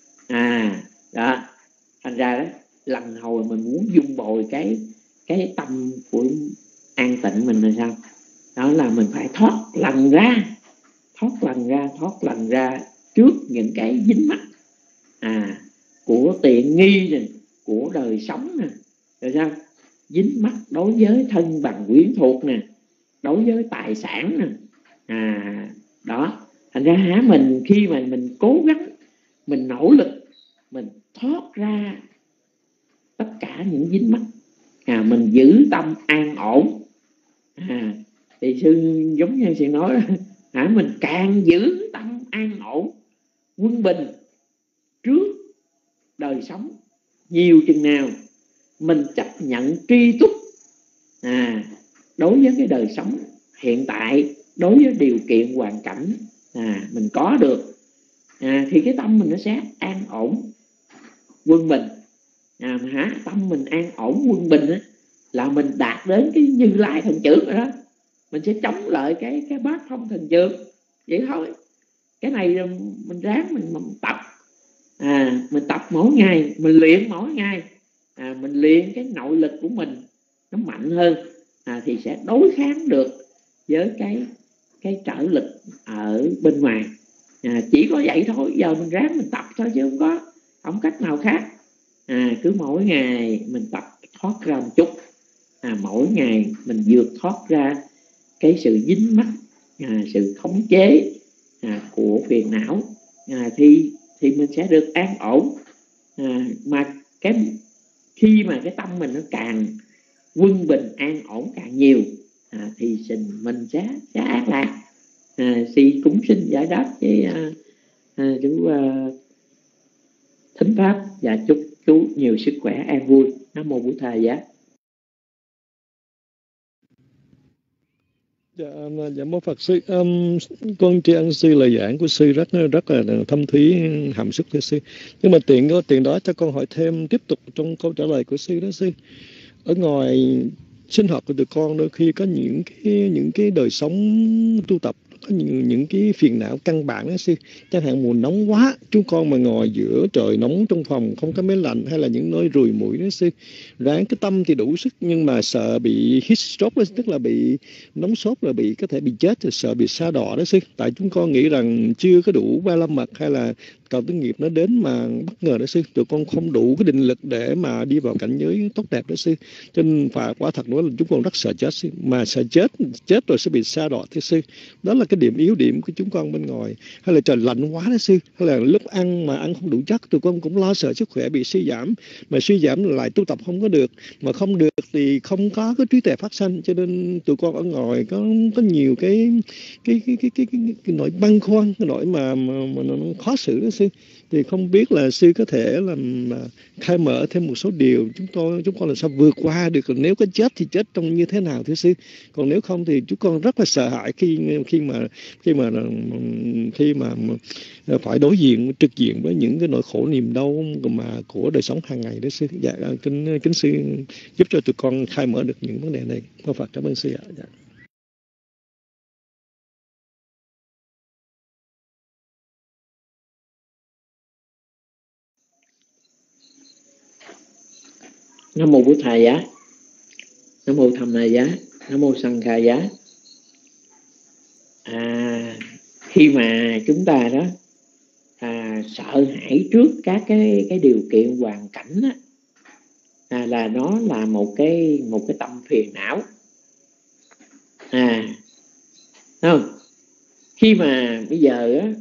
[SPEAKER 4] À đó, thành ra đó lần hồi mình muốn dung bồi cái cái tâm của an tịnh mình là sao? Đó là mình phải thoát lần ra, thoát lần ra, thoát lần ra trước những cái dính mắc à của tiện nghi này, của đời sống nè, rồi sao? Dính mắc đối với thân bằng quyến thuộc nè, đối với tài sản nè. À đó, thành ra hả, mình khi mà mình cố gắng, mình nỗ lực, mình thoát ra tất cả những dính mắc, à mình giữ tâm an ổn. À thì sư giống như sư nói đó, hả mình càng giữ tâm an ổn, quân bình trước đời sống nhiều chừng nào, mình chấp nhận tri túc à đối với cái đời sống hiện tại, đối với điều kiện hoàn cảnh à mình có được, à thì cái tâm mình nó sẽ an ổn quân bình. À hả, tâm mình an ổn quân bình á, là mình đạt đến cái Như Lai thần trưởng rồi đó. Mình sẽ chống lại cái cái bát phong thần trưởng vậy thôi. Cái này mình ráng mình, mình tập, à mình tập mỗi ngày, mình luyện mỗi ngày, à mình luyện cái nội lực của mình nó mạnh hơn, à thì sẽ đối kháng được với cái cái trở lực ở bên ngoài. À, chỉ có vậy thôi, giờ mình ráng mình tập thôi chứ không có không cách nào khác. À cứ mỗi ngày mình tập thoát ra một chút, à mỗi ngày mình vượt thoát ra cái sự dính mắc, à, sự khống chế à, của phiền não, à, thì thì mình sẽ được an ổn. À, mà cái khi mà cái tâm mình nó càng quân bình an ổn càng nhiều, à, thì mình sẽ sẽ an lạc. À, thì cũng xin giải đáp với à, à, chú à, Thính Pháp, và chúc chú nhiều sức khỏe an vui. Nam mô Bổn Thầy Giá.
[SPEAKER 6] Dạ, dạ mô Phật sư, um, con tri ân sư lời giảng của sư rất rất là thâm thúy, hàm sức thưa sư. Nhưng mà tiện có tiền đó cho con hỏi thêm tiếp tục trong câu trả lời của sư đó sư. Ở ngoài sinh hoạt của tụi con đôi khi có những cái những cái đời sống tu tập có những, những cái phiền não căn bản đó sư. Chẳng hạn mùa nóng quá, chúng con mà ngồi giữa trời nóng trong phòng không có máy lạnh, hay là những nơi ruồi mũi đó sư, ráng cái tâm thì đủ sức nhưng mà sợ bị heat stroke đó, tức là bị nóng sốt, là bị có thể bị chết, rồi sợ bị sa đọa đó sư. Tại chúng con nghĩ rằng chưa có đủ ba la mật hay là cầu tử nghiệp nó đến mà bất ngờ đó sư, tụi con không đủ cái định lực để mà đi vào cảnh giới tốt đẹp đó sư. Cho nên phải quả thật nói là chúng con rất sợ chết sư. Mà sợ chết chết rồi sẽ bị sa đọa thưa sư. Đó là cái điểm yếu điểm của chúng con bên ngoài. Hay là trời lạnh quá đó sư, hay là lúc ăn mà ăn không đủ chất, tụi con cũng lo sợ sức khỏe bị suy giảm, mà suy giảm lại tu tập không có được, mà không được thì không có cái trí tuệ phát sanh. Cho nên tụi con ở ngoài có có nhiều cái cái cái cái cái, cái, cái, cái nỗi băn khoăn, cái nỗi mà, mà, mà nó khó xử đó sư. Thì không biết là sư có thể làm khai mở thêm một số điều chúng tôi chúng con làm sao vượt qua được. Nếu có chết thì chết trong như thế nào thưa sư, còn nếu không thì chúng con rất là sợ hãi khi khi mà khi mà khi mà phải đối diện trực diện với những cái nỗi khổ niềm đau mà của đời sống hàng ngày đó sư. Dạ, kính kính sư giúp cho tụi con khai mở được những vấn đề này. Phật cảm ơn sư ạ. Dạ.
[SPEAKER 4] Nam mô Bụt Thầy Giá, Nam mô Tham Nay Giá, Nam mô Sanh Khai Giá. À, khi mà chúng ta đó à, sợ hãi trước các cái cái điều kiện hoàn cảnh đó, à, là nó là một cái một cái tâm phiền não. À, không? Khi mà bây giờ á,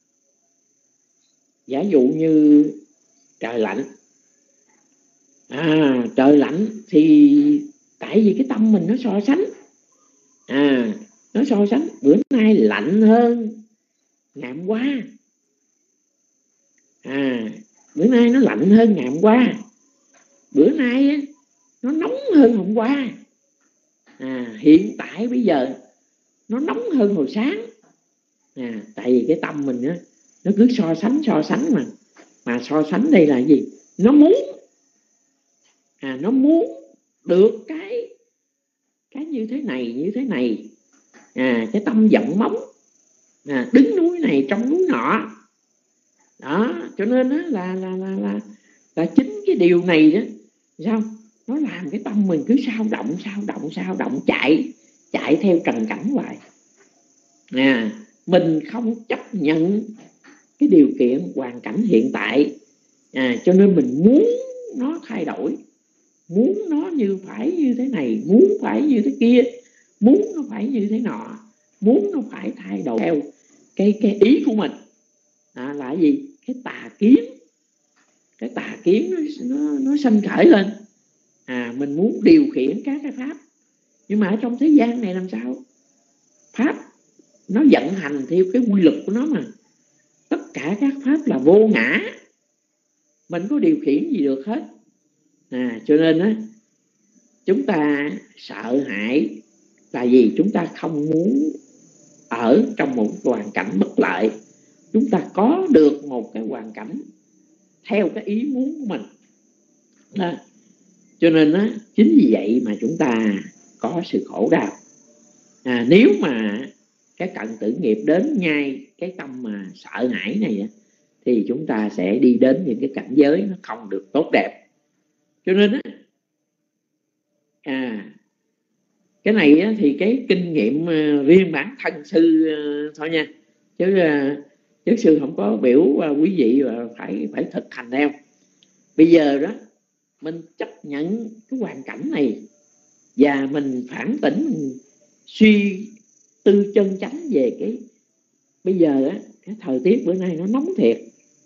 [SPEAKER 4] giả dụ như trời lạnh, à, trời lạnh thì tại vì cái tâm mình nó so sánh, à, nó so sánh bữa nay lạnh hơn ngày hôm qua, à, bữa nay nó lạnh hơn ngày hôm qua, bữa nay á, nó nóng hơn hôm qua, à, hiện tại bây giờ nó nóng hơn hồi sáng, à, tại vì cái tâm mình á, nó cứ so sánh so sánh mà mà so sánh đây là gì? Nó muốn, à, nó muốn được cái cái như thế này như thế này, à, cái tâm giận móng, à, đứng núi này trong núi nọ đó. Cho nên đó là là là là là chính cái điều này đó, sao nó làm cái tâm mình cứ sao động sao động sao động, chạy chạy theo trần cảnh hoài. À, mình không chấp nhận cái điều kiện hoàn cảnh hiện tại, à, cho nên mình muốn nó thay đổi, muốn nó như phải như thế này, muốn phải như thế kia, muốn nó phải như thế nọ, muốn nó phải thay đổi theo cái cái ý của mình, à, là gì? Cái tà kiến, cái tà kiến nó nó, nó sanh khởi lên. À, mình muốn điều khiển các cái pháp, nhưng mà ở trong thế gian này làm sao? Pháp nó vận hành theo cái quy luật của nó mà, tất cả các pháp là vô ngã, mình có điều khiển gì được hết. À, cho nên á, chúng ta sợ hãi là gì? Chúng ta không muốn ở trong một hoàn cảnh bất lợi, chúng ta có được một cái hoàn cảnh theo cái ý muốn của mình đó. Cho nên á, chính vì vậy mà chúng ta có sự khổ đau. À, nếu mà cái cận tử nghiệp đến ngay cái tâm mà sợ hãi này thì chúng ta sẽ đi đến những cái cảnh giới nó không được tốt đẹp. Cho nên á, à, cái này á, thì cái kinh nghiệm uh, riêng bản thân sư uh, thôi nha, chứ uh, chứ sư không có biểu uh, quý vị uh, phải phải thực hành theo. Bây giờ đó mình chấp nhận cái hoàn cảnh này và mình phản tỉnh, mình suy tư chân chánh về cái bây giờ á, cái thời tiết bữa nay nó nóng thiệt,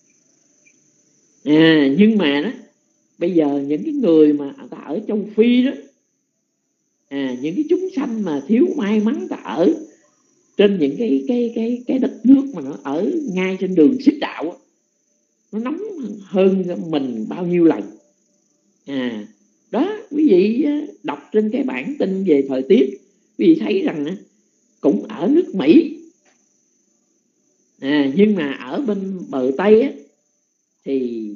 [SPEAKER 4] à, nhưng mà đó bây giờ những cái người mà ta ở châu Phi đó, à, những cái chúng sanh mà thiếu may mắn ta ở trên những cái cái cái cái đất nước mà nó ở ngay trên đường xích đạo đó, nó nóng hơn mình bao nhiêu lần. À, đó quý vị đọc trên cái bản tin về thời tiết, quý vị thấy rằng cũng ở nước Mỹ, à, nhưng mà ở bên bờ Tây á, thì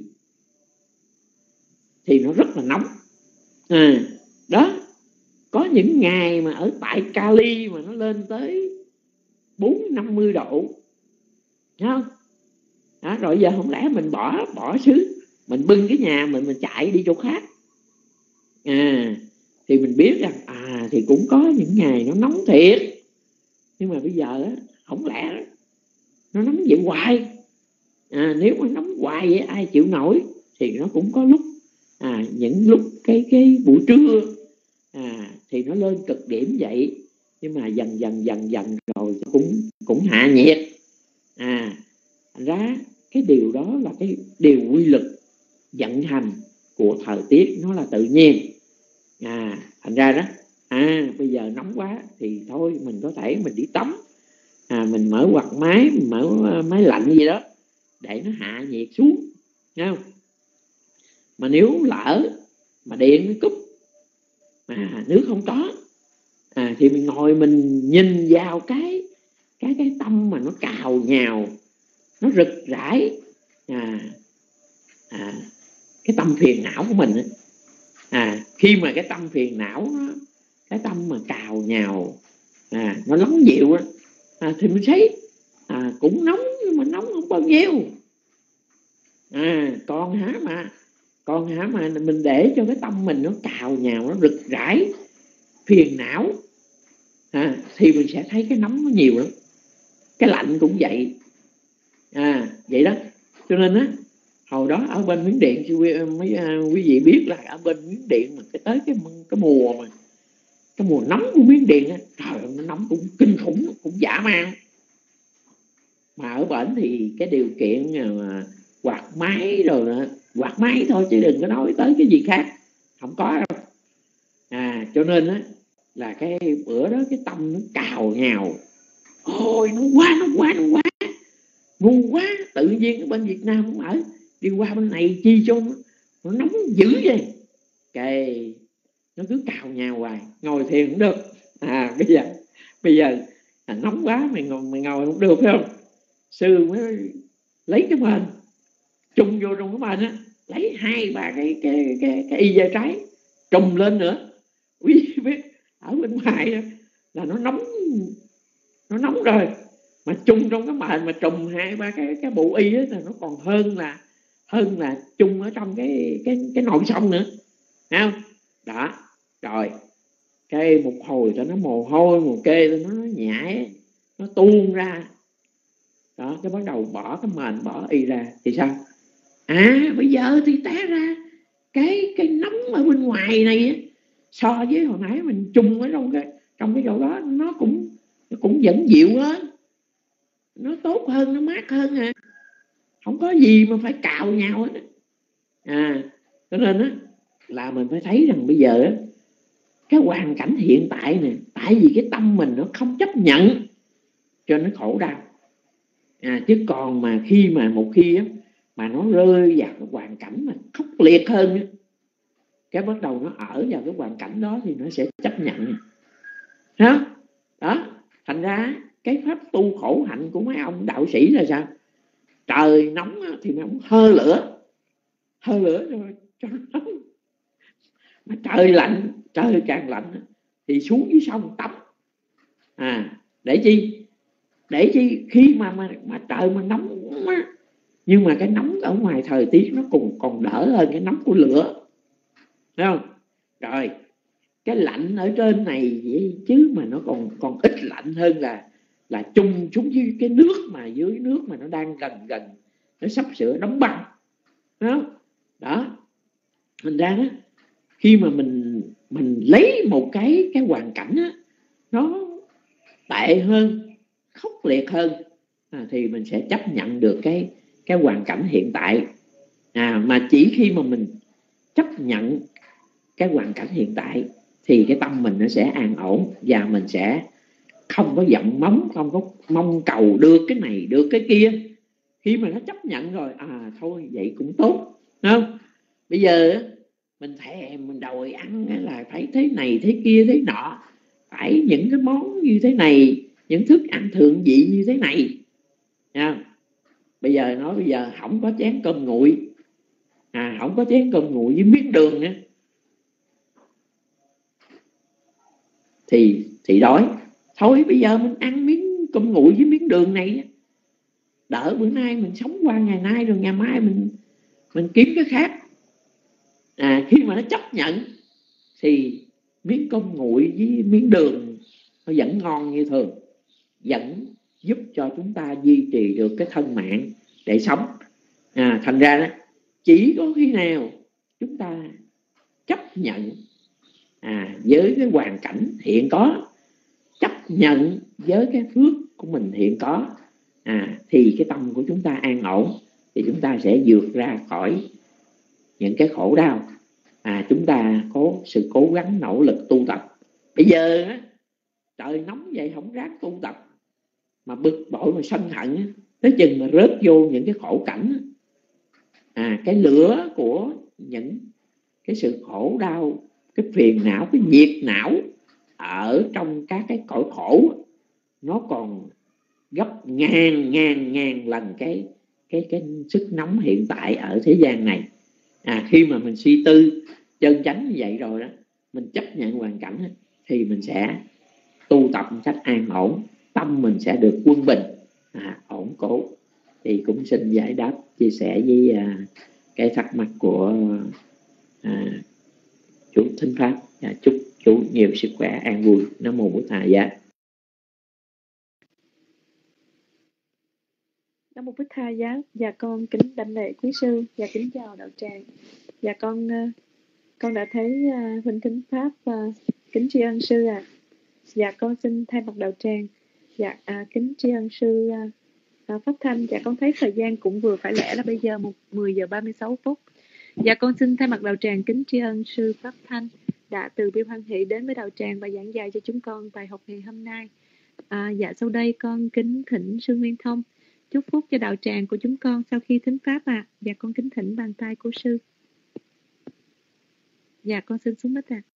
[SPEAKER 4] thì nó rất là nóng. À, đó có những ngày mà ở tại Cali mà nó lên tới bốn năm mươi độ, thấy không? Đó, rồi giờ không lẽ mình bỏ bỏ xứ, mình bưng cái nhà mình mình chạy đi chỗ khác, à, thì mình biết rằng à thì cũng có những ngày nó nóng thiệt, nhưng mà bây giờ á, không lẽ nó nóng vậy hoài. À, nếu mà nóng hoài vậy ai chịu nổi, thì nó cũng có lúc, à, những lúc cái cái buổi trưa, à, thì nó lên cực điểm vậy, nhưng mà dần dần dần dần rồi cũng cũng hạ nhiệt. À, thành ra cái điều đó là cái điều quy luật vận hành của thời tiết, nó là tự nhiên. À, thành ra đó, à, bây giờ nóng quá thì thôi mình có thể mình đi tắm, à, mình mở quạt máy, mình mở máy lạnh gì đó để nó hạ nhiệt xuống, thấy không? Mà nếu lỡ mà điện nó cúp mà nước không có, à, thì mình ngồi mình nhìn vào cái cái cái tâm mà nó cào nhào, nó rực rãi, à, à, cái tâm phiền não của mình ấy. À, khi mà cái tâm phiền não nó, cái tâm mà cào nhào, à, nó lắng dịu á, à, thì mình thấy à, cũng nóng nhưng mà nóng không bao nhiêu. À, còn hả mà Còn hả mà mình để cho cái tâm mình nó cào nhào, nó rực rãi phiền não à, thì mình sẽ thấy cái nóng nó nhiều lắm. Cái lạnh cũng vậy à, vậy đó. Cho nên á, hồi đó ở bên Miến Điện, quý, mấy uh, quý vị biết là ở bên Miến Điện mà cái tới cái cái mùa mà cái mùa nóng của Miến Điện á, trời ơi, nó nóng cũng kinh khủng, cũng dã man. Mà ở bển thì cái điều kiện mà quạt máy rồi, quạt máy thôi chứ đừng có nói tới cái gì khác, không có đâu à. Cho nên á là cái bữa đó cái tâm nó cào nhào, ôi nó quá nó quá nó quá ngu quá. Tự nhiên ở bên Việt Nam cũng ở, đi qua bên này chi cho nó, nó nóng dữ vậy. Cái nó cứ cào nhào hoài, ngồi thiền cũng được à. Bây giờ bây giờ à, nóng quá mày ngồi mày ngồi không được, phải không? Sư mới lấy cái mền trùng vô trong cái mền á, lấy hai ba cái cái cái cái y da trái trùng lên nữa. Quý biết ở bên ngoài á, là nó nóng, nó nóng rồi, mà chung trong cái mền mà trùng hai ba cái cái bộ y á, là nó còn hơn là hơn là chung ở trong cái cái cái nồi xong nữa, thấy không? Đó, rồi cái một hồi cho nó mồ hôi mồ kê lên, nó, nó nhảy, nó tuôn ra. Đó, cái bắt đầu bỏ cái mền, bỏ y ra thì sao? À, bây giờ thì té ra cái cái nóng ở bên ngoài này á, so với hồi nãy mình chung ở trong cái trong cái chỗ đó, nó cũng nó cũng vẫn dịu hơn, nó tốt hơn, nó mát hơn à. Không có gì mà phải cào nhau hết à. Cho nên á là mình phải thấy rằng bây giờ á, cái hoàn cảnh hiện tại này, tại vì cái tâm mình nó không chấp nhận cho nó khổ đau à. Chứ còn mà khi mà một khi á, mà nó rơi vào cái hoàn cảnh mà khốc liệt hơn á, cái bắt đầu nó ở vào cái hoàn cảnh đó thì nó sẽ chấp nhận đó. Đó, thành ra cái pháp tu khổ hạnh của mấy ông đạo sĩ là sao? Trời nóng thì mấy ông hơ lửa, hơ lửa rồi cho nó nóng. Mà trời lạnh, trời càng lạnh thì xuống dưới sông tắm à. Để chi? Để chi khi mà mà, mà trời mà nóng quá, nhưng mà cái nóng ở ngoài thời tiết nó còn còn đỡ hơn cái nóng của lửa, thấy không? Rồi cái lạnh ở trên này vậy chứ mà nó còn còn ít lạnh hơn là là chung xuống dưới cái nước mà dưới nước mà nó đang gần gần nó sắp sửa đóng băng đó. Đó, thành ra đó, khi mà mình mình lấy một cái cái hoàn cảnh đó, nó tệ hơn, khốc liệt hơn à, thì mình sẽ chấp nhận được cái cái hoàn cảnh hiện tại à. Mà chỉ khi mà mình chấp nhận cái hoàn cảnh hiện tại thì cái tâm mình nó sẽ an ổn, và mình sẽ không có giận móng, không có mong cầu được cái này được cái kia. Khi mà nó chấp nhận rồi à, thôi vậy cũng tốt, đúng không? Bây giờ mình thèm, mình đòi ăn là phải thế này thế kia thế nọ, phải những cái món như thế này, những thức ăn thượng vị như thế này à. Bây giờ nói bây giờ không có chén cơm nguội à, không có chén cơm nguội với miếng đường nữa thì thì đói. Thôi bây giờ mình ăn miếng cơm nguội với miếng đường này, đỡ bữa nay mình sống qua ngày nay, rồi ngày mai mình mình kiếm cái khác à. Khi mà nó chấp nhận thì miếng cơm nguội với miếng đường nó vẫn ngon như thường, vẫn giúp cho chúng ta duy trì được cái thân mạng để sống à. Thành ra đó, chỉ có khi nào chúng ta chấp nhận à, với cái hoàn cảnh hiện có, chấp nhận với cái phước của mình hiện có à, thì cái tâm của chúng ta an ổn, thì chúng ta sẽ vượt ra khỏi những cái khổ đau à. Chúng ta có sự cố gắng nỗ lực tu tập. Bây giờ á, trời nóng vậy không ráng tu tập, mà bực bội mà sân hận á, tới chừng mà rớt vô những cái khổ cảnh à, cái lửa của những cái sự khổ đau, cái phiền não, cái nhiệt não ở trong các cái cõi khổ, nó còn gấp ngàn ngàn ngàn lần cái cái cái sức nóng hiện tại ở thế gian này à. Khi mà mình suy tư chân chánh như vậy rồi đó, mình chấp nhận hoàn cảnh đó, thì mình sẽ tu tập một cách an ổn, tâm mình sẽ được quân bình à, ổn cố. Thì cũng xin giải đáp chia sẻ với à, cái thắc mắc của à, chú Thính Pháp. Và chúc chú nhiều sức khỏe, an vui. Nam mô Bổn Thầy Giá.
[SPEAKER 3] Nam mô Bích Tha Giá. Dạ con kính đảnh lễ quý sư và kính chào đạo tràng. Dạ con con đã thấy uh, huynh Thính Pháp uh, kính tri ân sư ạ. À. Dạ con xin thay mặt đạo tràng. Dạ à, kính tri ân sư uh, uh, Pháp Thanh. Dạ con thấy thời gian cũng vừa phải lẽ là bây giờ một mười giờ ba mươi sáu phút. Dạ con xin thay mặt đạo tràng kính tri ân sư Pháp Thanh đã từ bi hoan hỷ đến với đạo tràng và giảng dạy cho chúng con bài học ngày hôm nay. À, dạ sau đây con kính thỉnh sư Nguyên Thông chúc phúc cho đạo tràng của chúng con sau khi thính pháp ạ. À. Dạ con kính thỉnh bàn tay của sư. Dạ con xin xuống mic ạ. À.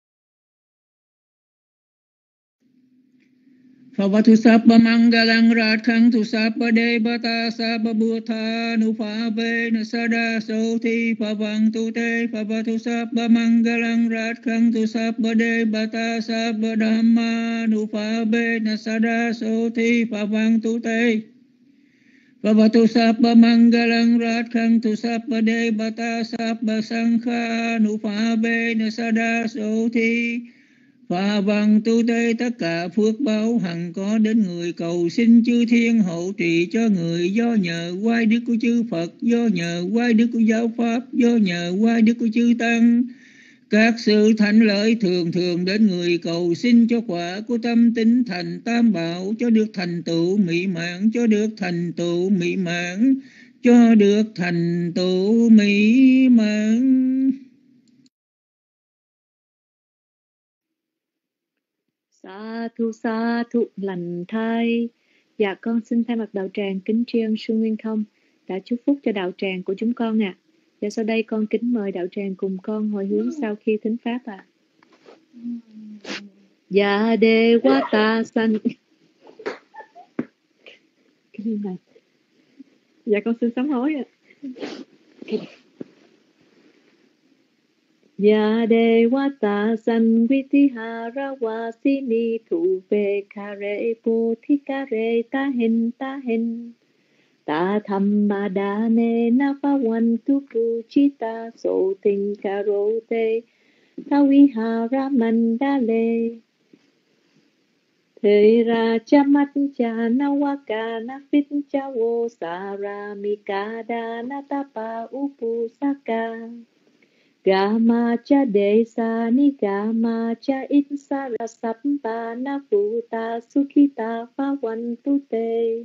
[SPEAKER 7] Bhavatu sabba mangalang radhantu sabba devata sabba bhutha nupavena sada soti bhavantu te. Bhavatu sabba mangalang radhantu sabba devata sabba dhamma nupavena sada soti bhavantu te. Bhavatu sabba mangalang radhantu sabba devata sabba sankha nupavena sada soti Phà bằng tu tê. Tất cả phước báo hằng có đến người cầu xin chư thiên hộ trì cho người, do nhờ quay đức của chư Phật, do nhờ quay đức của giáo pháp, do nhờ quay đức của chư Tăng. Các sự thạnh lợi thường thường đến người cầu xin cho quả của tâm tín thành tam bảo, cho được thành tựu mỹ mãn, cho được thành tựu mỹ mãn, cho được thành tựu mỹ mãn.
[SPEAKER 3] Sa thu sa thu lành thai. Dạ con xin thay mặt đạo tràng kính tri ân sư Nguyên Thông đã chúc phúc cho đạo tràng của chúng con ạ. À. Và sau đây con kính mời đạo tràng cùng con hồi hướng sau khi thính pháp ạ. À. Dạ đề quá ta sanh. Cái gì này? Dạ con xin sám hối ạ. À. Ya devata sanvitihara vasini thuve kare pothikare ta hin ta hin ta thammadane navavantu puchita so tinkarote ta vihara mandale Thera chamatcha nawaka nafit chawo saramikada natapa upusaka Gama cha desa ni gama cha insara sampa na puta sukita pawantu te.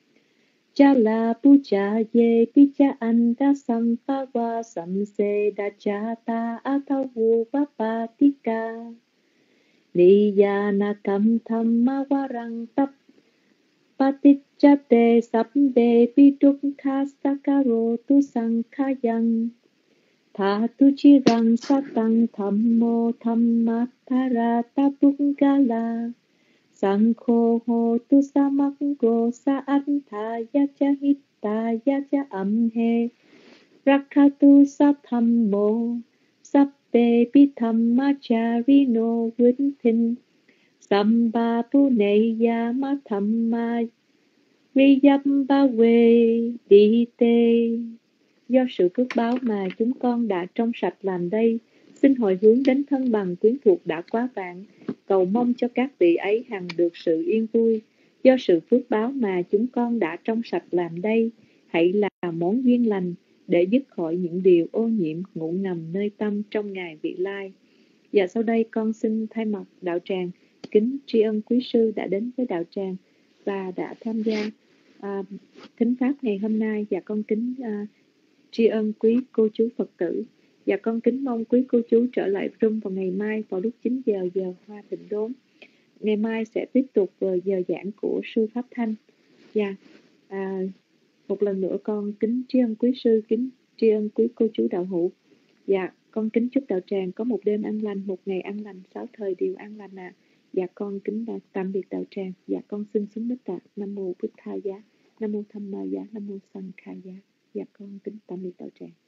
[SPEAKER 3] Chala puja ye picha anda sampawa samse dachata atawu vapatika. Niyana kam thamma warang tap patichate sabde pidukha sakaro tu sankhayang. Tha tu chi rang sa tăng tham mô tham mát tha ra ta bung ga la sang khô hồ tu sa mắc go sa an tha ya cha hít ta ya cha âm he rakha tu sa tham mô sắp bê bi tham ma cha ri no vinh thinh samba pu ne ya ma tham ma ri yam ba we đi tê. Do sự phước báo mà chúng con đã trong sạch làm đây, xin hồi hướng đến thân bằng quyến thuộc đã quá vạn, cầu mong cho các vị ấy hằng được sự yên vui. Do sự phước báo mà chúng con đã trong sạch làm đây, hãy là món duyên lành để dứt khỏi những điều ô nhiễm ngủ ngầm nơi tâm trong ngày vị lai. Và sau đây con xin thay mặt đạo tràng kính tri ân quý sư đã đến với đạo tràng và đã tham gia à, thính pháp ngày hôm nay. Và con kính à, tri ân quý cô chú Phật tử. Và con kính mong quý cô chú trở lại room vào ngày mai vào lúc chín giờ giờ Hoa Tịnh Đốn. Ngày mai sẽ tiếp tục vào giờ giảng của sư Pháp Thanh. Và à, một lần nữa con kính tri ân quý sư, kính tri ân quý cô chú đạo hữu. Và con kính chúc đạo tràng có một đêm an lành, một ngày an lành, sáu thời đều an lành ạ. À. Và con kính tạm biệt đạo tràng. Và con xin xuống đất tạ. Nam mô Bích Tha Giá, Nam mô Tham Ma Giá, Nam mô Sanh Kha Giá. Và con kính tạm biệt đạo tràng.